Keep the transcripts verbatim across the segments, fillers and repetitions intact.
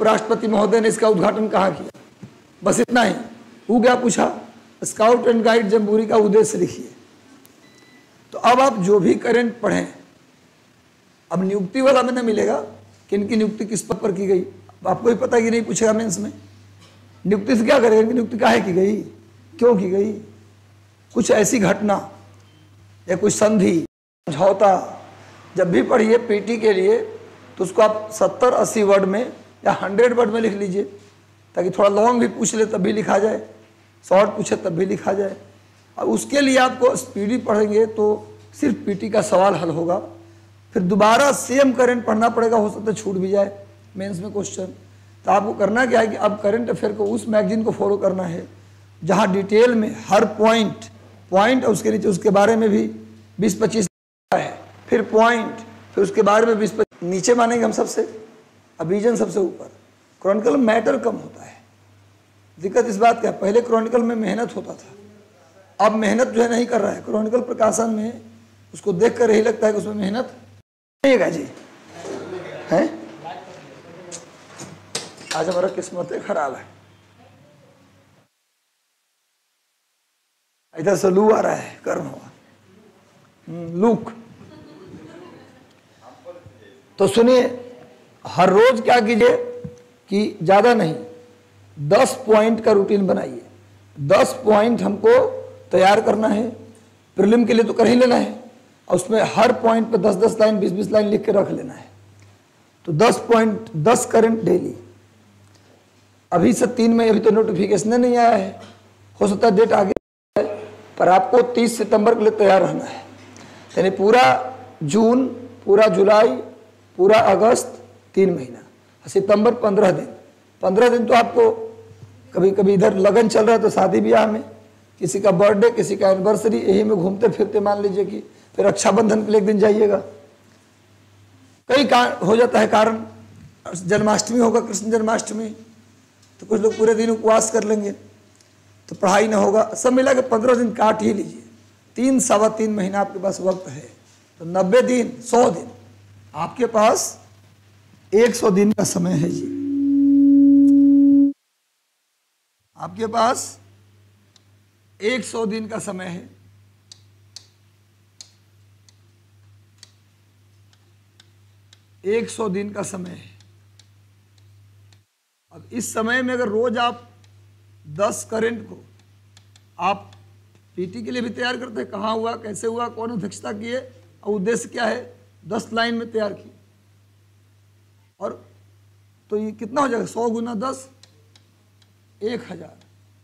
उपराष्ट्रपति महोदय ने इसका उद्घाटन कहाँ किया, बस इतना ही। वो क्या पूछा, स्काउट एंड गाइड जम्बूरी का उद्देश्य लिखिए। तो अब आप जो भी करंट पढ़ें, अब नियुक्ति वाला में न मिलेगा कि इनकी नियुक्ति किस पद पर की गई, आपको भी पता कि नहीं पूछेगा मेंस में। नियुक्ति से क्या करेगा, इनकी नियुक्ति काहे की गई, क्यों की गई, कुछ ऐसी घटना या कुछ संधि समझौता जब भी पढ़िए पीटी के लिए तो उसको आप सत्तर अस्सी वर्ड में या हंड्रेड वर्ड में लिख लीजिए, ताकि थोड़ा लॉन्ग भी पूछ ले तब भी लिखा जाए, शॉर्ट पूछे तब भी लिखा जाए। अब उसके लिए आपको स्पीडी पढ़ेंगे तो सिर्फ पीटी का सवाल हल होगा, फिर दोबारा सेम करंट पढ़ना पड़ेगा, हो सकता है छूट भी जाए मेंस में क्वेश्चन। तो आपको करना क्या है कि अब करंट अफेयर को उस मैगजीन को फॉलो करना है जहाँ डिटेल में हर पॉइंट पॉइंट और उसके नीचे उसके बारे में भी बीस पच्चीस है, फिर पॉइंट, फिर उसके बारे में बीस पच्चीस नीचे मानेंगे हम सबसे, अभिजन सबसे ऊपर। क्रॉनिकल में मैटर कम होता है, दिक्कत इस बात का है, पहले क्रॉनिकल में मेहनत होता था, अब मेहनत जो है नहीं कर रहा है। क्रॉनिकल प्रकाशन में उसको देख कर यही लगता है कि उसमें मेहनत नहीं है जी, हैं? आज हमारा किस्मत खराब है, इधर से लू आ रहा है, कर्म हुआ लूक। तो सुनिए, हर रोज क्या कीजिए कि ज्यादा नहीं दस पॉइंट का रूटीन बनाइए। दस पॉइंट हमको तैयार करना है, प्रीलिम के लिए तो कर ही लेना है, और उसमें हर पॉइंट पे दस दस लाइन बीस बीस लाइन लिख के रख लेना है। तो दस पॉइंट दस करंट डेली। अभी से तीन में अभी तो नोटिफिकेशन नहीं आया है, हो सकता है डेट आगे है, पर आपको तीस सितंबर के लिए तैयार रहना है। यानी पूरा जून, पूरा जुलाई, पूरा अगस्त, तीन महीना, सितंबर पंद्रह दिन। पंद्रह दिन तो आपको कभी कभी इधर लगन चल रहा है तो शादी ब्याह में, किसी का बर्थडे, किसी का एनिवर्सरी, यही में घूमते फिरते मान लीजिए कि फिर रक्षाबंधन के लिए एक दिन जाइएगा, कई कारण हो जाता है कारण। जन्माष्टमी होगा, कृष्ण जन्माष्टमी, तो कुछ लोग पूरे दिन उपवास कर लेंगे, तो पढ़ाई ना होगा। सब मिला के पंद्रह दिन काट ही लीजिए, तीन सवा तीन महीना आपके पास वक्त है, तो नब्बे दिन सौ दिन आपके पास एक सौ दिन का समय है जी, आपके पास एक सौ दिन का समय है। एक सौ दिन का समय है। अब इस समय में अगर रोज आप दस करंट को आप पीटी के लिए भी तैयार करते हैं, कहाँ हुआ, कैसे हुआ, कौन अध्यक्षता किए और उद्देश्य क्या है, दस लाइन में तैयार किए, और तो ये कितना हो जाएगा, सौ गुना दस, एक हजार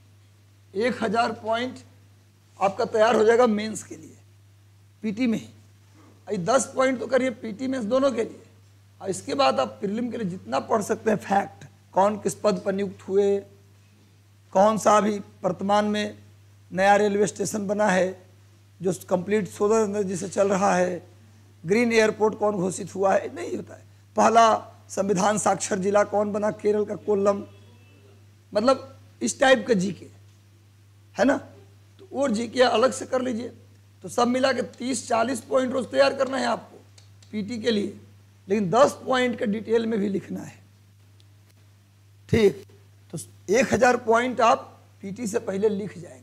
एक हजार पॉइंट आपका तैयार हो जाएगा मेंस के लिए, पीटी में ही। दस पॉइंट तो करिए पीटी मेंस दोनों के लिए, और इसके बाद आप प्रीलिम के लिए जितना पढ़ सकते हैं, फैक्ट, कौन किस पद पर नियुक्त हुए, कौन सा अभी वर्तमान में नया रेलवे स्टेशन बना है जो कंप्लीट सोलर एनर्जी से चल रहा है, ग्रीन एयरपोर्ट कौन घोषित हुआ है, नहीं होता है। पहला संविधान साक्षर जिला कौन बना, केरल का कोल्लम, मतलब इस टाइप का जीके है ना, तो और जीके अलग से कर लीजिए। तो सब मिला के तीस चालीस पॉइंट रोज तैयार करना है आपको पीटी के लिए, लेकिन दस पॉइंट के डिटेल में भी लिखना है, ठीक। तो एक हजार पॉइंट आप पीटी से पहले लिख जाएंगे,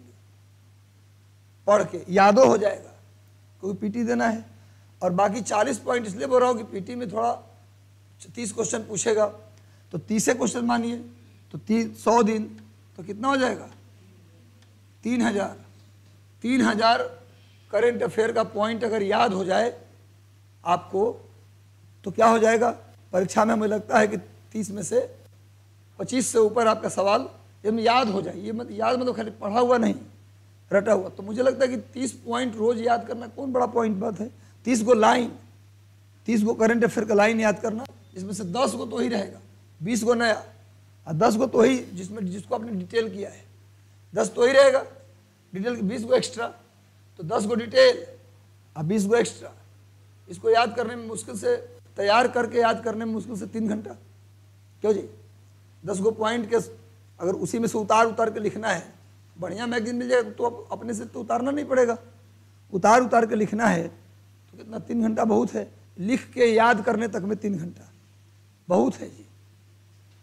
पढ़ के यादो हो जाएगा, क्योंकि पीटी देना है। और बाकी चालीस पॉइंट इसलिए बोल रहा हूँ कि पीटी में थोड़ा तीस क्वेश्चन पूछेगा, तो तीसे क्वेश्चन मानिए, तो तीस सौ दिन तो कितना हो जाएगा, तीन हजार तीन हजार करेंट अफेयर का पॉइंट अगर याद हो जाए आपको, तो क्या हो जाएगा, परीक्षा में हमें लगता है कि तीस में से पच्चीस से ऊपर आपका सवाल याद हो जाए। ये मत याद मतलब खाली पढ़ा हुआ नहीं, रटा हुआ। तो मुझे लगता है कि तीस पॉइंट रोज याद करना कौन बड़ा पॉइंट बात है। तीस गो लाइन, तीस गो करंट अफेयर का लाइन याद करना, इसमें से दस गो तो ही रहेगा, बीस गो नया, और दस गो तो ही जिसमें जिसको आपने डिटेल किया है, दस तो ही रहेगा डिटेल, बीस गो एक्स्ट्रा, तो दस गो डिटेल और बीस गो एक्स्ट्रा। इसको याद करने में मुश्किल से, तैयार करके याद करने में मुश्किल से तीन घंटा। क्यों जी, दस गो पॉइंट के अगर उसी में से उतार उतार के लिखना है, बढ़िया मैगजीन मिल जाएगा तो अब अपने से तो उतारना नहीं पड़ेगा, उतार उतार के लिखना है, तो कितना, तीन घंटा बहुत है। लिख के याद करने तक में तीन घंटा बहुत है जी।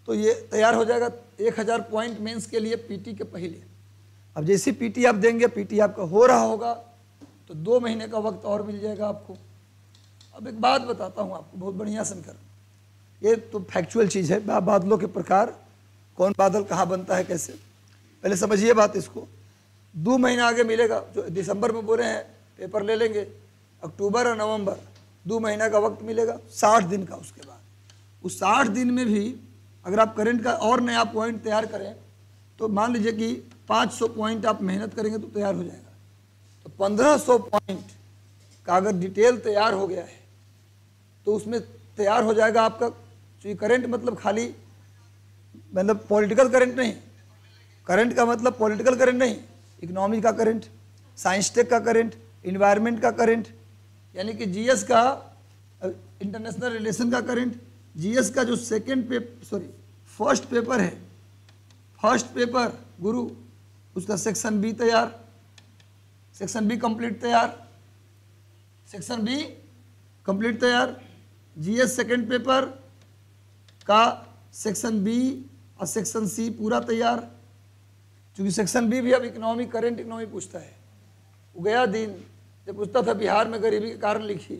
तो ये तैयार हो जाएगा एक हज़ार पॉइंट मेंस के लिए पीटी के पहले। अब जैसी पीटी आप देंगे, पीटी आपका हो रहा होगा तो दो महीने का वक्त और मिल जाएगा आपको। अब एक बात बताता हूँ आपको बहुत बढ़िया सुनकर, ये तो फैक्चुअल चीज़ है, बादलों के प्रकार, कौन बादल कहाँ बनता है कैसे, पहले समझिए बात इसको। दो महीना आगे मिलेगा, जो दिसंबर में बोल रहे हैं पेपर ले लेंगे, अक्टूबर और नवंबर दो महीना का वक्त मिलेगा, साठ दिन का। उसके बाद उस साठ दिन में भी अगर आप करंट का और नया पॉइंट तैयार करें तो मान लीजिए कि पाँच सौ पॉइंट आप मेहनत करेंगे तो तैयार हो जाएगा। तो पंद्रह सौ पॉइंट का अगर डिटेल तैयार हो गया है तो उसमें तैयार हो जाएगा आपका, क्योंकि करंट मतलब खाली मतलब पॉलिटिकल करंट नहीं, करंट का मतलब पॉलिटिकल करंट नहीं, इकोनॉमी का करंट, साइंस टेक का करंट, इन्वायरमेंट का करंट, यानी कि जीएस का इंटरनेशनल रिलेशन का करंट, जीएस का जो second paper sorry first paper है, फर्स्ट पेपर गुरु, उसका सेक्शन बी तैयार, सेक्शन बी कंप्लीट तैयार, सेक्शन बी कंप्लीट तैयार, जीएस सेकंड पेपर का सेक्शन बी और सेक्शन सी पूरा तैयार, क्योंकि सेक्शन बी भी अब इकोनॉमी करंट इकोनॉमी पूछता है। वो गया दिन जब पूछता था बिहार में गरीबी के कारण लिखिए,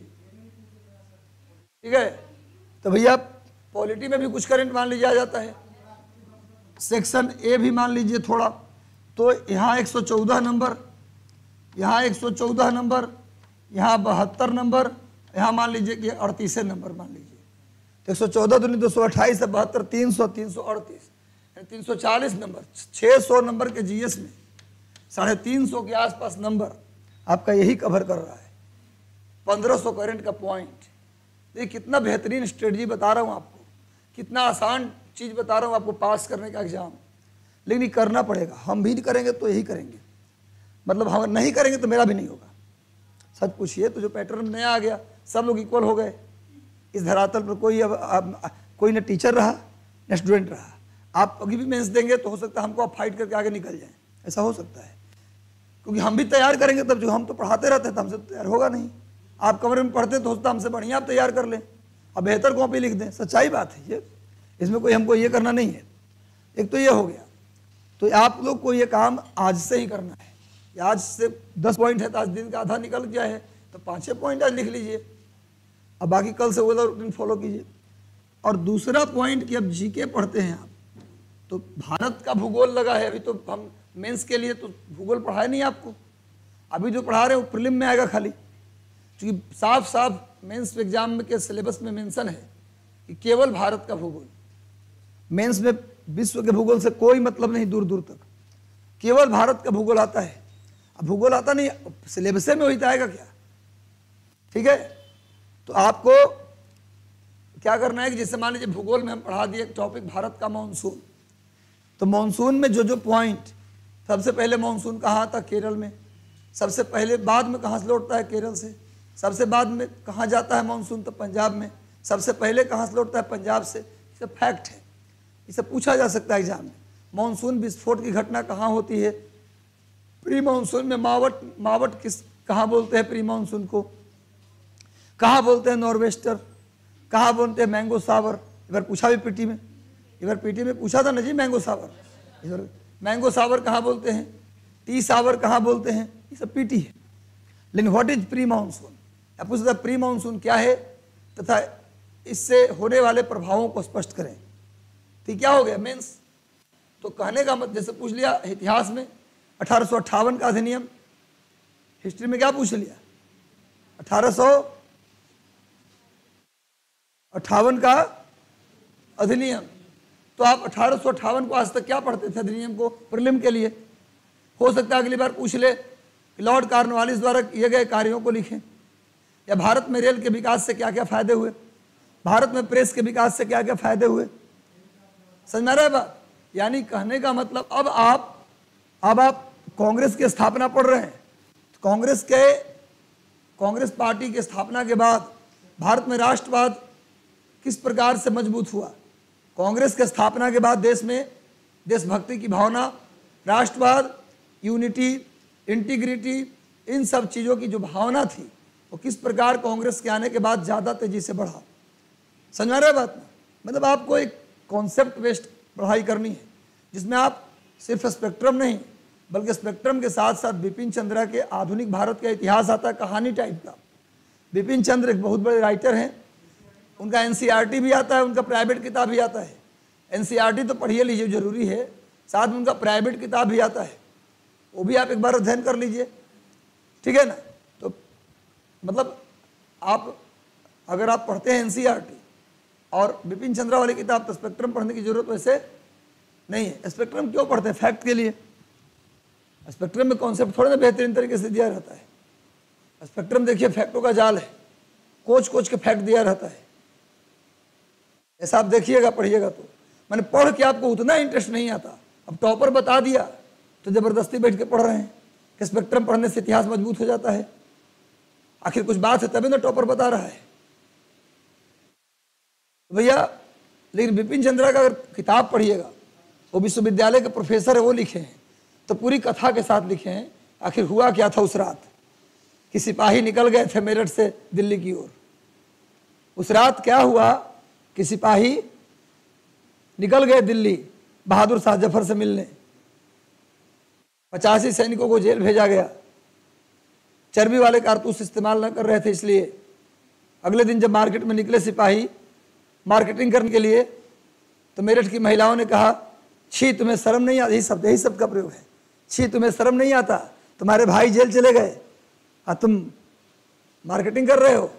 ठीक है, तो भैया पॉलिटी में भी कुछ करंट मान लीजिए आ जाता है। सेक्शन ए भी मान लीजिए थोड़ा, तो यहाँ एक सौ चौदह नंबर, यहाँ एक सौ चौदह नंबर, यहाँ बहत्तर नंबर, यहाँ मान लीजिए कि अड़तीस नंबर मान लीजिए, तो एक सौ चौदह दूनी दो सौ अट्ठाईस है, बहत्तर तीन सौ, तीन सौ अड़तीस, तीन सौ चालीस नंबर, छः सौ नंबर के जीएस में साढ़े तीन सौ के आसपास नंबर आपका यही कवर कर रहा है। पंद्रह सौ करंट का पॉइंट, देखिए कितना बेहतरीन स्ट्रेटजी बता रहा हूँ आपको, कितना आसान चीज़ बता रहा हूँ आपको पास करने का एग्जाम, लेकिन ये करना पड़ेगा। हम भी नहीं करेंगे तो यही करेंगे, मतलब हम नहीं करेंगे तो मेरा भी नहीं होगा। सच पूछिए तो जो पैटर्न नया आ गया, सब लोग इक्वल हो गए इस धरातल पर, कोई अब, अब कोई न टीचर रहा न स्टूडेंट रहा। आप अभी भी मेंस देंगे तो हो सकता है हमको आप फाइट करके आगे निकल जाएं, ऐसा हो सकता है, क्योंकि हम भी तैयार करेंगे तब, जो हम तो पढ़ाते रहते हैं तो हमसे तैयार होगा नहीं। आप कमरे में पढ़ते तो होता हमसे बढ़िया आप तैयार कर लें, अब बेहतर कॉपी लिख दें, सच्चाई बात है ये, इसमें कोई हमको ये करना नहीं है। एक तो ये हो गया, तो आप लोग को ये काम आज से ही करना है। आज से दस पॉइंट है तो आज दिन का आधा निकल गया है तो पाँच छः पॉइंट आज लिख लीजिए, अब बाकी कल से वो रूटीन फॉलो कीजिए। और दूसरा पॉइंट कि अब जीके पढ़ते हैं आप, तो भारत का भूगोल लगा है, अभी तो हम मेंस के लिए तो भूगोल पढ़ाए नहीं आपको, अभी जो पढ़ा रहे हैं वो प्रीलिम में आएगा खाली, क्योंकि साफ साफ मेंस एग्जाम के सिलेबस में मेंशन है कि केवल भारत का भूगोल। मेंस में विश्व के भूगोल से कोई मतलब नहीं दूर दूर तक, केवल भारत का भूगोल आता है। अब भूगोल आता नहीं, सिलेबस में वही आएगा क्या, ठीक है। तो आपको क्या करना है कि जैसे मान लीजिए भूगोल में हम पढ़ा दिए टॉपिक भारत का मानसून, तो मानसून में जो जो पॉइंट, सबसे पहले मानसून कहाँ आता, केरल में, सबसे पहले बाद में कहाँ से लौटता है, केरल से, सबसे बाद में कहाँ जाता है मानसून, तो पंजाब में, सबसे पहले कहाँ से लौटता है, पंजाब से। ये सब फैक्ट है, इसे पूछा जा सकता है एग्जाम में। मानसून विस्फोट की घटना कहाँ होती है, प्री मानसून में मावट, मावट किस कहाँ बोलते हैं प्री मानसून को, कहाँ बोलते हैं नॉर्वेस्टर, कहाँ बोलते हैं मैंगो सावर। एक बार पूछा भी पीटी में, एक बार पीटी में पूछा था ना जी मैंगो सावर, इधर मैंगो सावर कहाँ बोलते हैं, टी सावर कहाँ बोलते हैं, ये सब पीटी है। लेकिन व्हाट इज प्री मानसून, या पूछता प्री मानसून क्या है तथा इससे होने वाले प्रभावों को स्पष्ट करें। तो क्या हो गया मेंस, तो कहने का मतलब जैसे पूछ लिया इतिहास में अठारह सौ अट्ठावन का अधिनियम, हिस्ट्री में क्या पूछ लिया अठारह सौ अट्ठावन का अधिनियम, तो आप अठारह सौ अट्ठावन को आज तक क्या पढ़ते थे अधिनियम को प्रीलिम के लिए। हो सकता है अगली बार पूछ ले कि लॉर्ड कॉर्नवालिस द्वारा किए गए कार्यों को लिखें, या भारत में रेल के विकास से क्या क्या फायदे हुए, भारत में प्रेस के विकास से क्या क्या फायदे हुए। समझ में आ रहा है बात, यानी कहने का मतलब अब आप अब आप कांग्रेस की स्थापना पढ़ रहे हैं, तो कांग्रेस के कांग्रेस पार्टी की स्थापना के बाद भारत में राष्ट्रवाद किस प्रकार से मजबूत हुआ। कांग्रेस के स्थापना के बाद देश में देशभक्ति की भावना, राष्ट्रवाद, यूनिटी, इंटीग्रिटी, इन सब चीज़ों की जो भावना थी वो किस प्रकार कांग्रेस के आने के बाद ज़्यादा तेजी से बढ़ा। समझ आ रहा है बात में, मतलब आपको एक कॉन्सेप्ट बेस्ड पढ़ाई करनी है, जिसमें आप सिर्फ स्पेक्ट्रम नहीं बल्कि स्पेक्ट्रम के साथ साथ बिपिन चंद्रा के आधुनिक भारत का इतिहास आता है, कहानी टाइप का। बिपिन चंद्र एक बहुत बड़े राइटर हैं, उनका एनसीईआरटी भी आता है, उनका प्राइवेट किताब भी आता है। एनसीईआरटी तो पढ़िए लीजिए, जरूरी है, साथ में उनका प्राइवेट किताब भी आता है, वो भी आप एक बार अध्ययन कर लीजिए, ठीक है ना। तो मतलब आप अगर आप पढ़ते हैं एनसीईआरटी और बिपिन चंद्रा वाली किताब, तो स्पेक्ट्रम पढ़ने की जरूरत वैसे नहीं है। स्पेक्ट्रम क्यों पढ़ते हैं? फैक्ट के लिए। स्पेक्ट्रम में कॉन्सेप्ट थोड़ा ना बेहतरीन तरीके से दिया रहता है। स्पेक्ट्रम देखिए फैक्टों का जाल है, कोच कोच के फैक्ट दिया रहता है। ऐसा आप देखिएगा, पढ़िएगा तो मैंने पढ़ के आपको उतना इंटरेस्ट नहीं आता। अब टॉपर बता दिया तो जबरदस्ती बैठ के पढ़ रहे हैं कि स्पेक्ट्रम पढ़ने से इतिहास मजबूत हो जाता है। आखिर कुछ बात है तभी ना टॉपर बता रहा है भैया। लेकिन बिपिन चंद्रा का अगर किताब पढ़िएगा, वो विश्वविद्यालय के प्रोफेसर है, वो लिखे हैं तो पूरी कथा के साथ लिखे हैं। आखिर हुआ क्या था उस रात कि सिपाही निकल गए थे मेरठ से दिल्ली की ओर। उस रात क्या हुआ कि सिपाही निकल गए दिल्ली बहादुर शाह जफर से मिलने। पचासी सैनिकों को जेल भेजा गया, चर्बी वाले कारतूस इस्तेमाल न कर रहे थे इसलिए। अगले दिन जब मार्केट में निकले सिपाही मार्केटिंग करने के लिए, तो मेरठ की महिलाओं ने कहा, छी तुम्हें शर्म नहीं आता, यही शब्द यही शब्द का प्रयोग है, छी तुम्हें शर्म नहीं आता, तुम्हारे भाई जेल चले गए और तुम मार्केटिंग कर रहे हो।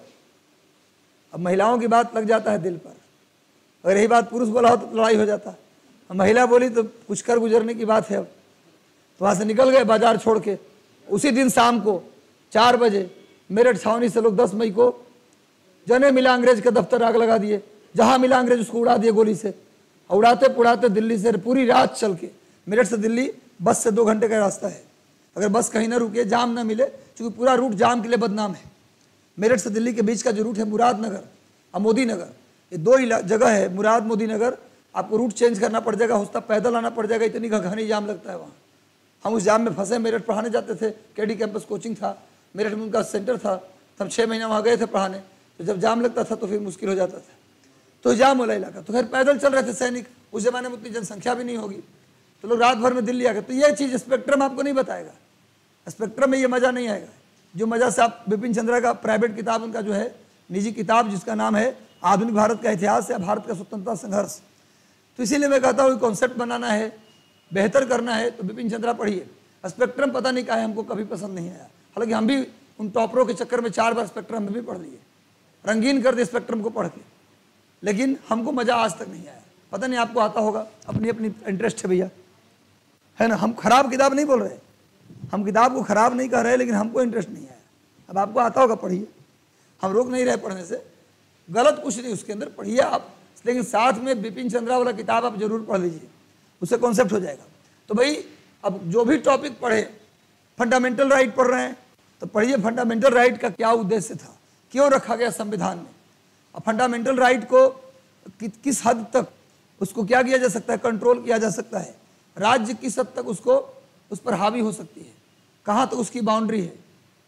अब महिलाओं की बात लग जाता है दिल पर। अगर यही बात पुरुष बोला हो तो लड़ाई हो जाता। अब महिला बोली तो कुछ कर गुजरने की बात है। अब तो वहाँ से निकल गए बाजार छोड़ के। उसी दिन शाम को चार बजे मेरठ छावनी से लोग दस मई को जने मिला अंग्रेज का दफ्तर आग लगा दिए। जहाँ मिला अंग्रेज उसको उड़ा दिए गोली से। उड़ाते पुड़ाते दिल्ली से पूरी रात चल के, मेरठ से दिल्ली बस से दो घंटे का रास्ता है। अगर बस कहीं ना रुके, जाम ना मिले, क्योंकि पूरा रूट जाम के लिए बदनाम है। मेरठ से दिल्ली के बीच का जो रूट है मुरादनगर और मोदी नगर, ये दो जगह है। मुराद मोदी नगर आपको रूट चेंज करना पड़ जाएगा, होस्ता पैदल आना पड़ जाएगा, इतनी घनी जाम लगता है वहाँ। हम उस जाम में फंसे। मेरठ पढ़ाने जाते थे, केडी कैंपस कोचिंग था मेरठ में, उनका सेंटर था। तब छः महीना वहाँ गए थे पढ़ाने। तो जब जाम लगता था तो फिर मुश्किल हो जाता था। तो जाम वाला इलाका, तो खैर पैदल चल रहे थे सैनिक। उस जमाने में उतनी जनसंख्या भी नहीं होगी, तो लोग रात भर में दिल्ली आ गए। तो ये चीज़ स्पेक्ट्रम आपको नहीं बताएगा। स्पेक्ट्रम में ये मज़ा नहीं आएगा जो मज़ा से आप बिपिन चंद्रा का प्राइवेट किताब, उनका जो है निजी किताब, जिसका नाम है आधुनिक भारत का इतिहास या भारत का स्वतंत्रता संघर्ष। तो इसीलिए मैं कहता हूँ कॉन्सेप्ट बनाना है, बेहतर करना है तो बिपिन चंद्रा पढ़िए। स्पेक्ट्रम पता नहीं क्या है, हमको कभी पसंद नहीं आया। हालांकि हम भी उन टॉपरों के चक्कर में चार बार स्पेक्ट्रम में भी पढ़ लिए, रंगीन कर दिए स्पेक्ट्रम को पढ़ के, लेकिन हमको मज़ा आज तक नहीं आया। पता नहीं आपको आता होगा, अपनी अपनी इंटरेस्ट है भैया, है ना। हम खराब किताब नहीं बोल रहे, हम किताब को खराब नहीं कर रहे, लेकिन हमको इंटरेस्ट नहीं आया। अब आपको आता होगा, पढ़िए, हम रोक नहीं रहे पढ़ने से, गलत कुछ नहीं उसके अंदर, पढ़िए आप। लेकिन साथ में बिपिन चंद्रा वाला किताब आप जरूर पढ़ लीजिए, उससे कॉन्सेप्ट हो जाएगा। तो भाई अब जो भी टॉपिक पढ़े, फंडामेंटल राइट पढ़ रहे हैं तो पढ़िए फंडामेंटल राइट का क्या उद्देश्य था, क्यों रखा गया संविधान में। अब फंडामेंटल राइट को कि, किस हद तक उसको क्या किया जा सकता है, कंट्रोल किया जा सकता है, राज्य किस हद तक उसको उस पर हावी हो सकती है, कहाँ तक तो उसकी बाउंड्री है।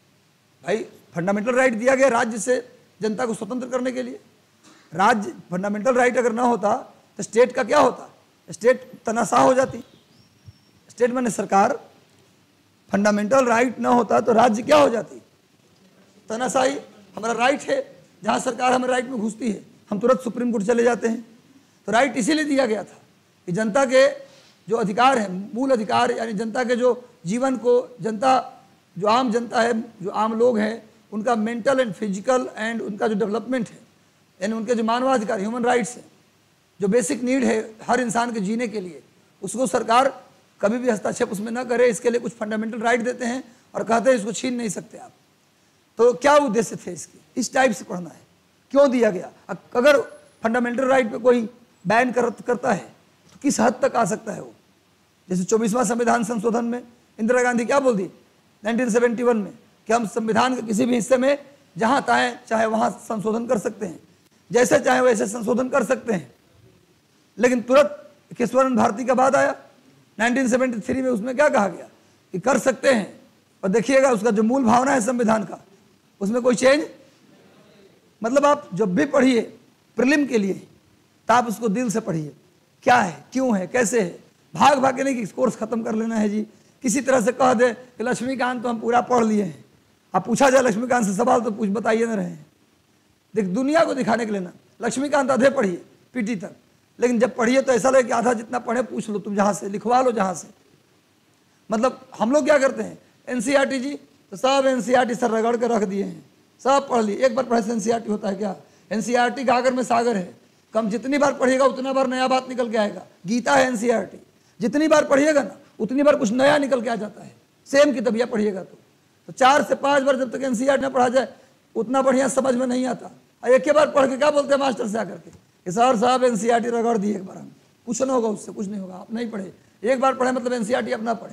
भाई फंडामेंटल राइट दिया गया राज्य से जनता को स्वतंत्र करने के लिए। राज्य फंडामेंटल राइट अगर ना होता तो स्टेट का क्या होता, स्टेट तनाशाह हो जाती। स्टेट माने सरकार। फंडामेंटल राइट ना होता तो राज्य क्या हो जाती, तनाशाही। हमारा राइट है, जहाँ सरकार हमारे राइट में घुसती है हम तुरंत सुप्रीम कोर्ट चले जाते हैं। तो राइट इसीलिए दिया गया था कि जनता के जो अधिकार हैं, मूल अधिकार, यानी जनता के जो जीवन को, जनता जो आम जनता है, जो आम लोग हैं, उनका मेंटल एंड फिजिकल एंड उनका जो डेवलपमेंट है, यानी उनके जो मानवाधिकार, ह्यूमन राइट्स है, जो बेसिक नीड है हर इंसान के जीने के लिए, उसको सरकार कभी भी हस्तक्षेप उसमें न करे। इसके लिए कुछ फंडामेंटल राइट देते हैं और कहते हैं इसको छीन नहीं सकते आप। तो क्या उद्देश्य थे इसके, इस टाइप से पढ़ना है, क्यों दिया गया। अगर फंडामेंटल राइट पे कोई बैन कर, करता है तो किस हद तक आ सकता है वो। जैसे चौबीसवां संविधान संशोधन में इंदिरा गांधी क्या बोल दी नाइनटीन सेवेंटी वन में कि हम संविधान के किसी भी हिस्से में जहाँ चाहे चाहे वहाँ संशोधन कर सकते हैं, जैसे चाहे वैसे संशोधन कर सकते हैं। लेकिन तुरंत केशवानंद भारती का बाद आया नाइनटीन सेवेंटी थ्री में, उसमें क्या कहा गया कि कर सकते हैं। और देखिएगा उसका जो मूल भावना है संविधान का, उसमें कोई चेंज, मतलब आप जब भी पढ़िए प्रीलिम के लिए तो आप उसको दिल से पढ़िए, क्या है, क्यों है, कैसे है। भाग भाग के नहीं कि कोर्स खत्म कर लेना है जी, किसी तरह से कह दे कि लक्ष्मीकांत तो हम पूरा पढ़ लिए हैं। अब पूछा जाए लक्ष्मीकांत से सवाल तो कुछ बताइए ना रहे। देख दुनिया को दिखाने के लिए ना, लक्ष्मीकांत आधे पढ़िए पीटी तक, लेकिन जब पढ़िए तो ऐसा लगे कि आधा जितना पढ़े पूछ लो तुम, जहाँ से लिखवा लो जहाँ से। मतलब हम लोग क्या करते हैं, एनसीईआरटी जी तो सब एनसीईआरटी सर रगड़ के रख दिए हैं, सब पढ़ लिए। एक बार पढ़े से एनसीईआरटी होता है क्या? एनसीईआरटी गागर में सागर है, कम जितनी बार पढ़िएगा उतना बार नया बात निकल के आएगा। गीता है एनसीईआरटी, जितनी बार पढ़िएगा ना उतनी बार कुछ नया निकल के आ जाता है। सेम किताबिया पढ़िएगा तो तो चार से पांच बार जब तक एनसीईआरटी ना पढ़ा जाए उतना बढ़िया समझ में नहीं आता। और एक ही बार पढ़ के क्या बोलते हैं मास्टर से आकर के, सर साहब एनसीईआरटी रगड़ दिए एक बार, हम कुछ ना होगा उससे, कुछ नहीं होगा। आप नहीं पढ़े, एक बार पढ़े मतलब एनसीईआरटी अपना पढ़े,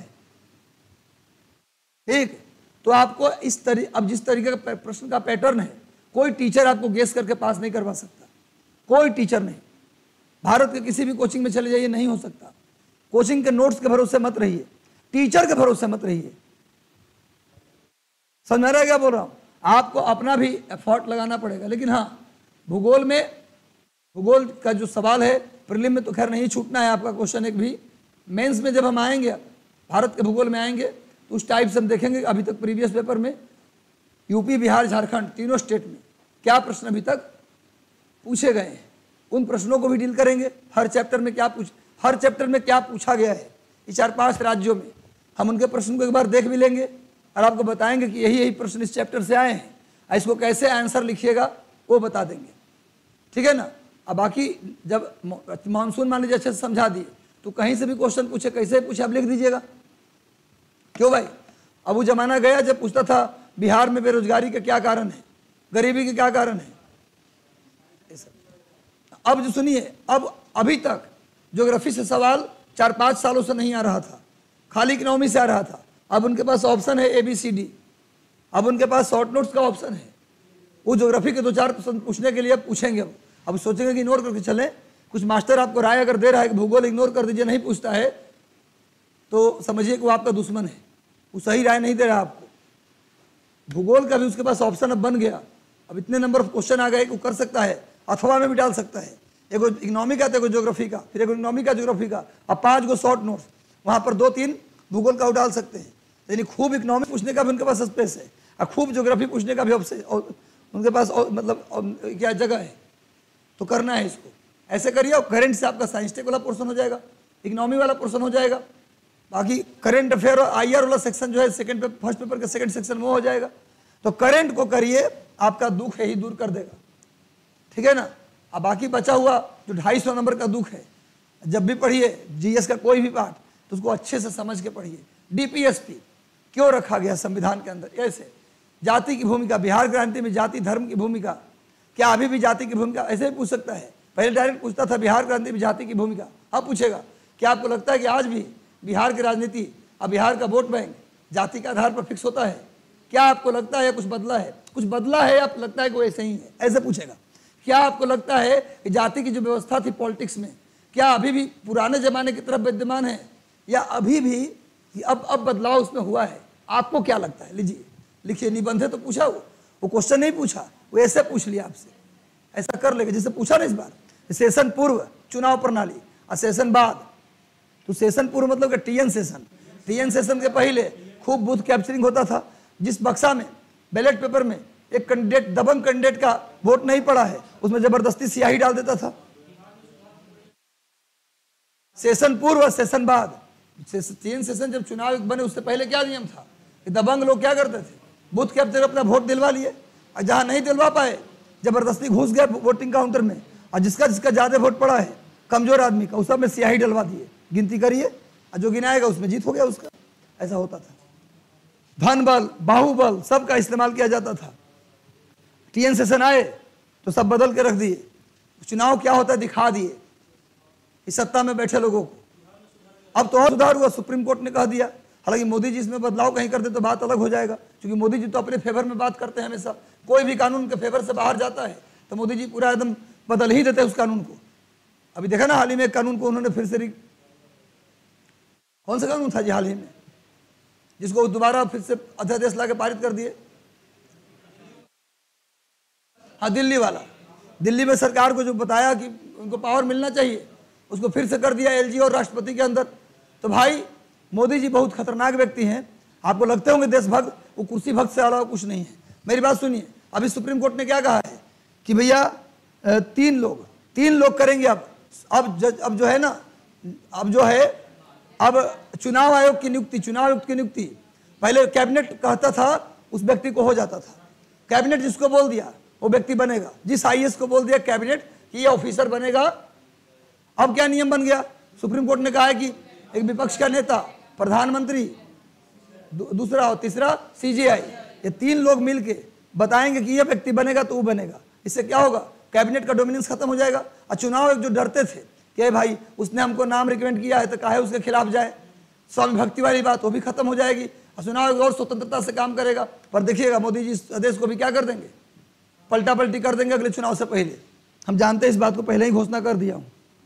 ठीक। तो आपको इस तरीके, अब जिस तरीके का प्रश्न का पैटर्न है, कोई टीचर आपको गेस करके पास नहीं करवा सकता, कोई टीचर नहीं। भारत के किसी भी कोचिंग में चले जाइए, नहीं हो सकता। कोचिंग के नोट्स के भरोसे मत रहिए, टीचर के भरोसे मत रहिए। समझ में रहा है क्या बोल रहा हूं? आपको अपना भी एफर्ट लगाना पड़ेगा। लेकिन हाँ, भूगोल में, भूगोल का जो सवाल है प्रीलिम में तो खैर नहीं छूटना है आपका क्वेश्चन एक भी। मेंस में जब हम आएंगे, भारत के भूगोल में आएंगे तो उस टाइप से हम देखेंगे अभी तक प्रीवियस पेपर में यूपी, बिहार, झारखंड तीनों स्टेट में क्या प्रश्न अभी तक पूछे गए हैं, उन प्रश्नों को भी डील करेंगे। हर चैप्टर में क्या पूछ हर चैप्टर में क्या पूछा गया है ये चार पांच राज्यों में, हम उनके प्रश्न को एक बार देख भी लेंगे और आपको बताएंगे कि यही यही प्रश्न इस चैप्टर से आए हैं, इसको कैसे आंसर लिखिएगा वो बता देंगे, ठीक है ना। अब बाकी जब मानसून मान लीजिए अच्छे से समझा दिए तो कहीं से भी क्वेश्चन पूछे, कैसे पूछे आप लिख दीजिएगा। क्यों भाई? अब वो जमाना गया जब पूछता था बिहार में बेरोजगारी का क्या कारण है, गरीबी के क्या कारण है। अब जो सुनिए, अब अभी तक ज्योग्राफी से सवाल चार पांच सालों से नहीं आ रहा था, खाली इकोनॉमी से आ रहा था। अब उनके पास ऑप्शन है ए बी सी डी, अब उनके पास शॉर्ट नोट्स का ऑप्शन है। वो ज्योग्राफी के दो चार प्रश्न पूछने के लिए पूछेंगे। अब अब सोचेंगे कि इग्नोर करके चलें। कुछ मास्टर आपको राय अगर दे रहा है कि भूगोल इग्नोर कर दीजिए, नहीं पूछता है, तो समझिए कि वो आपका दुश्मन है, वो सही राय नहीं दे रहा आपको। भूगोल का भी उसके पास ऑप्शन अब बन गया। अब इतने नंबर ऑफ क्वेश्चन आ गए कि वो कर सकता है, अथवा में भी डाल सकता है। एगो इकोनॉमी का, एगो ज्योग्राफी का, फिर एगो इकोनॉमी का, ज्योग्राफी का, अब पांच गो शॉर्ट नोट्स, वहाँ पर दो तीन भूगोल का डाल सकते हैं। यानी खूब इकोनॉमी पूछने का भी उनके पास स्पेस है और खूब ज्योग्राफी पूछने का भी उनके पास मतलब क्या जगह है। तो करना है इसको, ऐसे करिए। और करेंट से आपका साइंस टेक वाला पोर्शन हो जाएगा, इकोनॉमी वाला पोर्शन हो जाएगा, बाकी करंट अफेयर और आई आर वाला सेक्शन जो है सेकंड पे फर्स्ट पेपर का सेकंड सेक्शन वो हो जाएगा। तो करंट को करिए, आपका दुख है ही दूर कर देगा, ठीक है ना। अब बाकी बचा हुआ जो ढाई सौ नंबर का दुख है, जब भी पढ़िए जीएस का कोई भी पार्ट तो उसको अच्छे से समझ के पढ़िए। डीपीएसपी क्यों रखा गया संविधान के अंदर, कैसे जाति की भूमिका, बिहार क्रांति में जाति धर्म की भूमिका, क्या अभी भी जाति की भूमिका, ऐसे ही पूछ सकता है। पहले डायरेक्ट पूछता था बिहार क्रांति में जाति की भूमिका, अब पूछेगा क्या आपको लगता है कि आज भी बिहार की राजनीति और बिहार का वोट बैंक जाति के आधार पर फिक्स होता है? क्या आपको लगता है कुछ बदला है? कुछ बदला है या आपको लगता है कि वो ऐसे ही है? ऐसे पूछेगा। क्या आपको लगता है कि जाति की जो व्यवस्था थी पॉलिटिक्स में, क्या अभी भी पुराने जमाने की तरफ विद्यमान है या अभी भी अब अब बदलाव उसमें हुआ है? आपको क्या लगता है? लीजिए लिखिए। निबंध है तो पूछा, वो वो क्वेश्चन नहीं पूछा, वो ऐसे पूछ लिया आपसे। ऐसा कर लेगा जैसे पूछा ना इस बार, सेशन पूर्व चुनाव प्रणाली और सेशन बाद। तो सेशन पूर्व मतलब कि टीएन सेशन, टीएन सेशन के पहले खूब बूथ कैप्चरिंग होता था। जिस बक्सा में बैलेट पेपर में एक कैंडिडेट, दबंग कैंडिडेट का वोट नहीं पड़ा है, उसमें जबरदस्ती स्याही डाल देता था। सेशन पूर्व और सेशन बाद, तीन सेशन जब चुनाव बने उससे पहले क्या नियम था कि दबंग लोग क्या करते थे, बूथ कैप्चर अपना वोट दिलवा लिए और जहां नहीं दिलवा पाए जबरदस्ती घुस गए वोटिंग काउंटर में, और जिसका जिसका ज्यादा वोट पड़ा है कमजोर आदमी का, उस सब में स्याही डलवा दिए, गिनती करिए और जो गिनाएगा उसमें जीत हो गया उसका। ऐसा होता था। धन बल, बाहुबल सबका इस्तेमाल किया जाता था। टीएन सेशन आए तो सब बदल के रख दिए। चुनाव क्या होता है दिखा दिए इस सत्ता में बैठे लोगों को। अब तो और सुधार हुआ, सुप्रीम कोर्ट ने कह दिया। हालांकि मोदी जी इसमें बदलाव कहीं कर दे तो बात अलग हो जाएगा, क्योंकि मोदी जी तो अपने फेवर में बात करते हैं हमेशा। कोई भी कानून के फेवर से बाहर जाता है तो मोदी जी पूरा एकदम बदल ही देते हैं उस कानून को। अभी देखा ना हाल ही में कानून को उन्होंने फिर से, कौन सा कानून था जी हाल ही में जिसको दोबारा फिर से अध्यादेश ला के पारित कर दिए? हाँ, दिल्ली वाला। दिल्ली में सरकार को जो बताया कि उनको पावर मिलना चाहिए, उसको फिर से कर दिया एलजी और राष्ट्रपति के अंदर। तो भाई मोदी जी बहुत खतरनाक व्यक्ति हैं, आपको लगते होंगे देशभक्त, वो कुर्सी भक्त से अलावा कुछ नहीं है। मेरी बात सुनिए, अभी सुप्रीम कोर्ट ने क्या कहा है कि भैया तीन लोग तीन लोग करेंगे। अब अब जज अब जो है ना, अब जो है अब चुनाव आयोग की नियुक्ति, चुनाव आयुक्त की नियुक्ति पहले कैबिनेट कहता था उस व्यक्ति को हो जाता था, कैबिनेट जिसको बोल दिया वो व्यक्ति बनेगा, जिस आईएएस को बोल दिया कैबिनेट कि ये ऑफिसर बनेगा। अब क्या नियम बन गया, सुप्रीम कोर्ट ने कहा है कि एक विपक्ष का नेता, प्रधानमंत्री, दूसरा और तीसरा सीजेआई, ये तीन लोग मिलके बताएंगे कि ये व्यक्ति बनेगा तो वो बनेगा। इससे क्या होगा, कैबिनेट का डोमिनेंस खत्म हो जाएगा। और चुनाव जो डरते थे कि भाई उसने हमको नाम रिकमेंड किया है तो काहे उसके खिलाफ जाए, स्वामी भक्ति वाली बात वो भी खत्म हो जाएगी और चुनाव और स्वतंत्रता से काम करेगा। पर देखिएगा मोदी जी इस आदेश को भी क्या कर देंगे, पलटा पलटी कर देंगे अगले चुनाव से पहले। हम जानते हैं इस बात को, पहले ही घोषणा कर दिया हूं।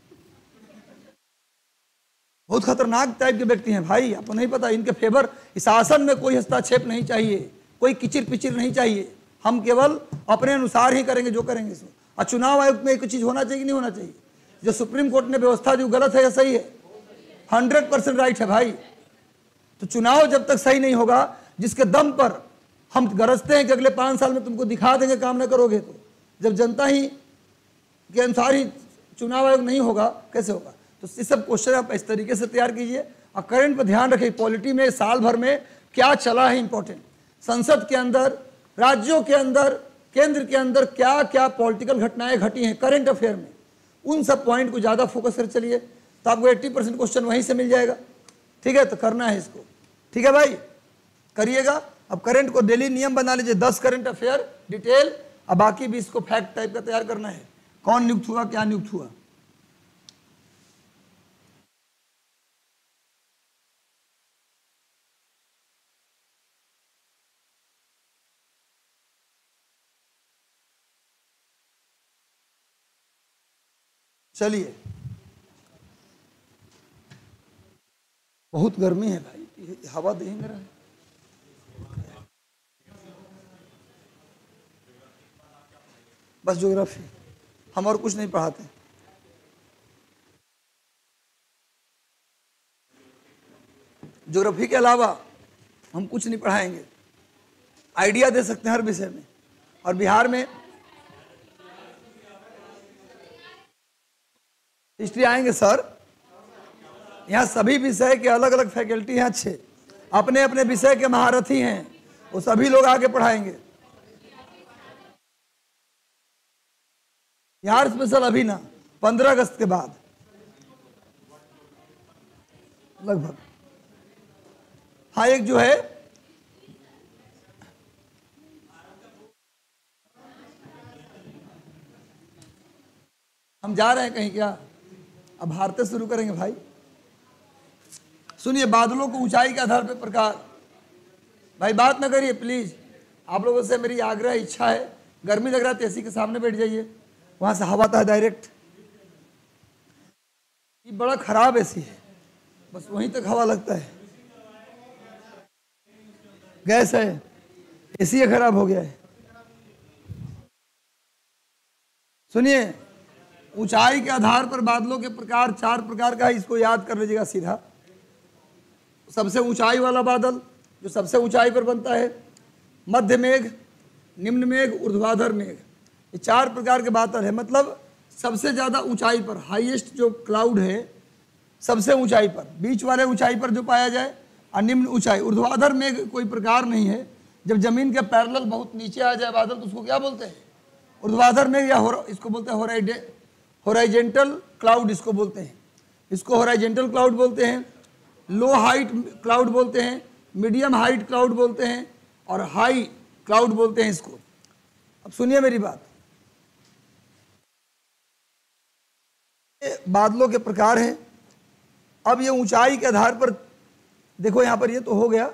बहुत खतरनाक टाइप के व्यक्ति हैं भाई, आपको नहीं पता। इनके फेवर, इस शासन में कोई हस्तक्षेप नहीं चाहिए, कोई किचिर पिचिर नहीं चाहिए। हम केवल अपने अनुसार ही करेंगे जो करेंगे इसमें। और चुनाव आयोग में एक चीज होना चाहिए कि नहीं होना चाहिए, जो सुप्रीम कोर्ट ने व्यवस्था दी गलत है या सही है, हंड्रेड परसेंट राइट है भाई। तो चुनाव जब तक सही नहीं होगा, जिसके दम पर हम गरजते हैं कि अगले पाँच साल में तुमको दिखा देंगे काम न करोगे, तो जब जनता ही के अनुसार ही चुनाव आयोग नहीं होगा कैसे होगा। तो इस सब क्वेश्चन आप इस तरीके से तैयार कीजिए और करंट पर ध्यान रखिए। पॉलिटी में साल भर में क्या चला है इंपॉर्टेंट, संसद के अंदर, राज्यों के अंदर, केंद्र के अंदर क्या क्या पॉलिटिकल घटनाएं घटी हैं करंट अफेयर में, उन सब पॉइंट को ज़्यादा फोकस कर चलिए तो आपको अस्सी परसेंट क्वेश्चन वहीं से मिल जाएगा। ठीक है, तो करना है इसको, ठीक है भाई, करिएगा। अब करंट को डेली नियम बना लीजिए, दस करंट अफेयर डिटेल, अब बाकी भी इसको फैक्ट टाइप का तैयार करना है, कौन नियुक्त हुआ, क्या नियुक्त हुआ। चलिए, बहुत गर्मी है भाई, हवा दे ही नहीं रहा है। बस ज्योग्राफी, हम और कुछ नहीं पढ़ाते। ज्योग्राफी के अलावा हम कुछ नहीं पढ़ाएंगे, आइडिया दे सकते हैं हर विषय में। और बिहार में हिस्ट्री आएंगे सर, यहाँ सभी विषय के अलग अलग फैकल्टी हैं, अच्छे अपने अपने विषय के महारथी हैं, वो सभी लोग आगे पढ़ाएंगे। यार स्पेशल अभी ना, पंद्रह अगस्त के बाद लगभग। हाँ, एक जो है हम जा रहे हैं कहीं क्या, अब भारत शुरू करेंगे भाई। सुनिए, बादलों को ऊंचाई के आधार पर प्रकार, भाई बात ना करिए प्लीज, आप लोगों से मेरी आग्रह इच्छा है। गर्मी लग रहा है तो एसी के सामने बैठ जाइए, वहां से हवा आता है डायरेक्ट। ये बड़ा खराब एसी है, बस वहीं तक हवा लगता है। गैस है, एसी खराब हो गया है। सुनिए, ऊंचाई के आधार पर बादलों के प्रकार चार प्रकार का है, इसको याद कर लीजिएगा सीधा। सबसे ऊंचाई वाला बादल जो सबसे ऊंचाई पर बनता है, मध्य मेघ, निम्न मेघ, ऊर्ध्वाधर मेघ, ये चार प्रकार के बादल है। मतलब सबसे ज़्यादा ऊंचाई पर, हाईएस्ट जो क्लाउड है सबसे ऊंचाई पर, बीच वाले ऊंचाई पर जो पाया जाए, और निम्न ऊंचाई। ऊर्ध्वाधर मेघ कोई प्रकार नहीं है, जब जमीन के पैरेलल बहुत नीचे आ जाए बादल तो उसको क्या बोलते हैं, ऊर्ध्वाधर मेघ, या हो, इसको बोलते हैं होराइडे होराइजेंटल क्लाउड, इसको बोलते हैं, इसको होराइजेंटल क्लाउड बोलते हैं। लो हाइट क्लाउड बोलते हैं, मीडियम हाइट क्लाउड बोलते हैं, और हाई क्लाउड बोलते हैं इसको। अब सुनिए मेरी बात, ये बादलों के प्रकार हैं। अब ये ऊंचाई के आधार पर देखो, यहां पर ये तो हो गया,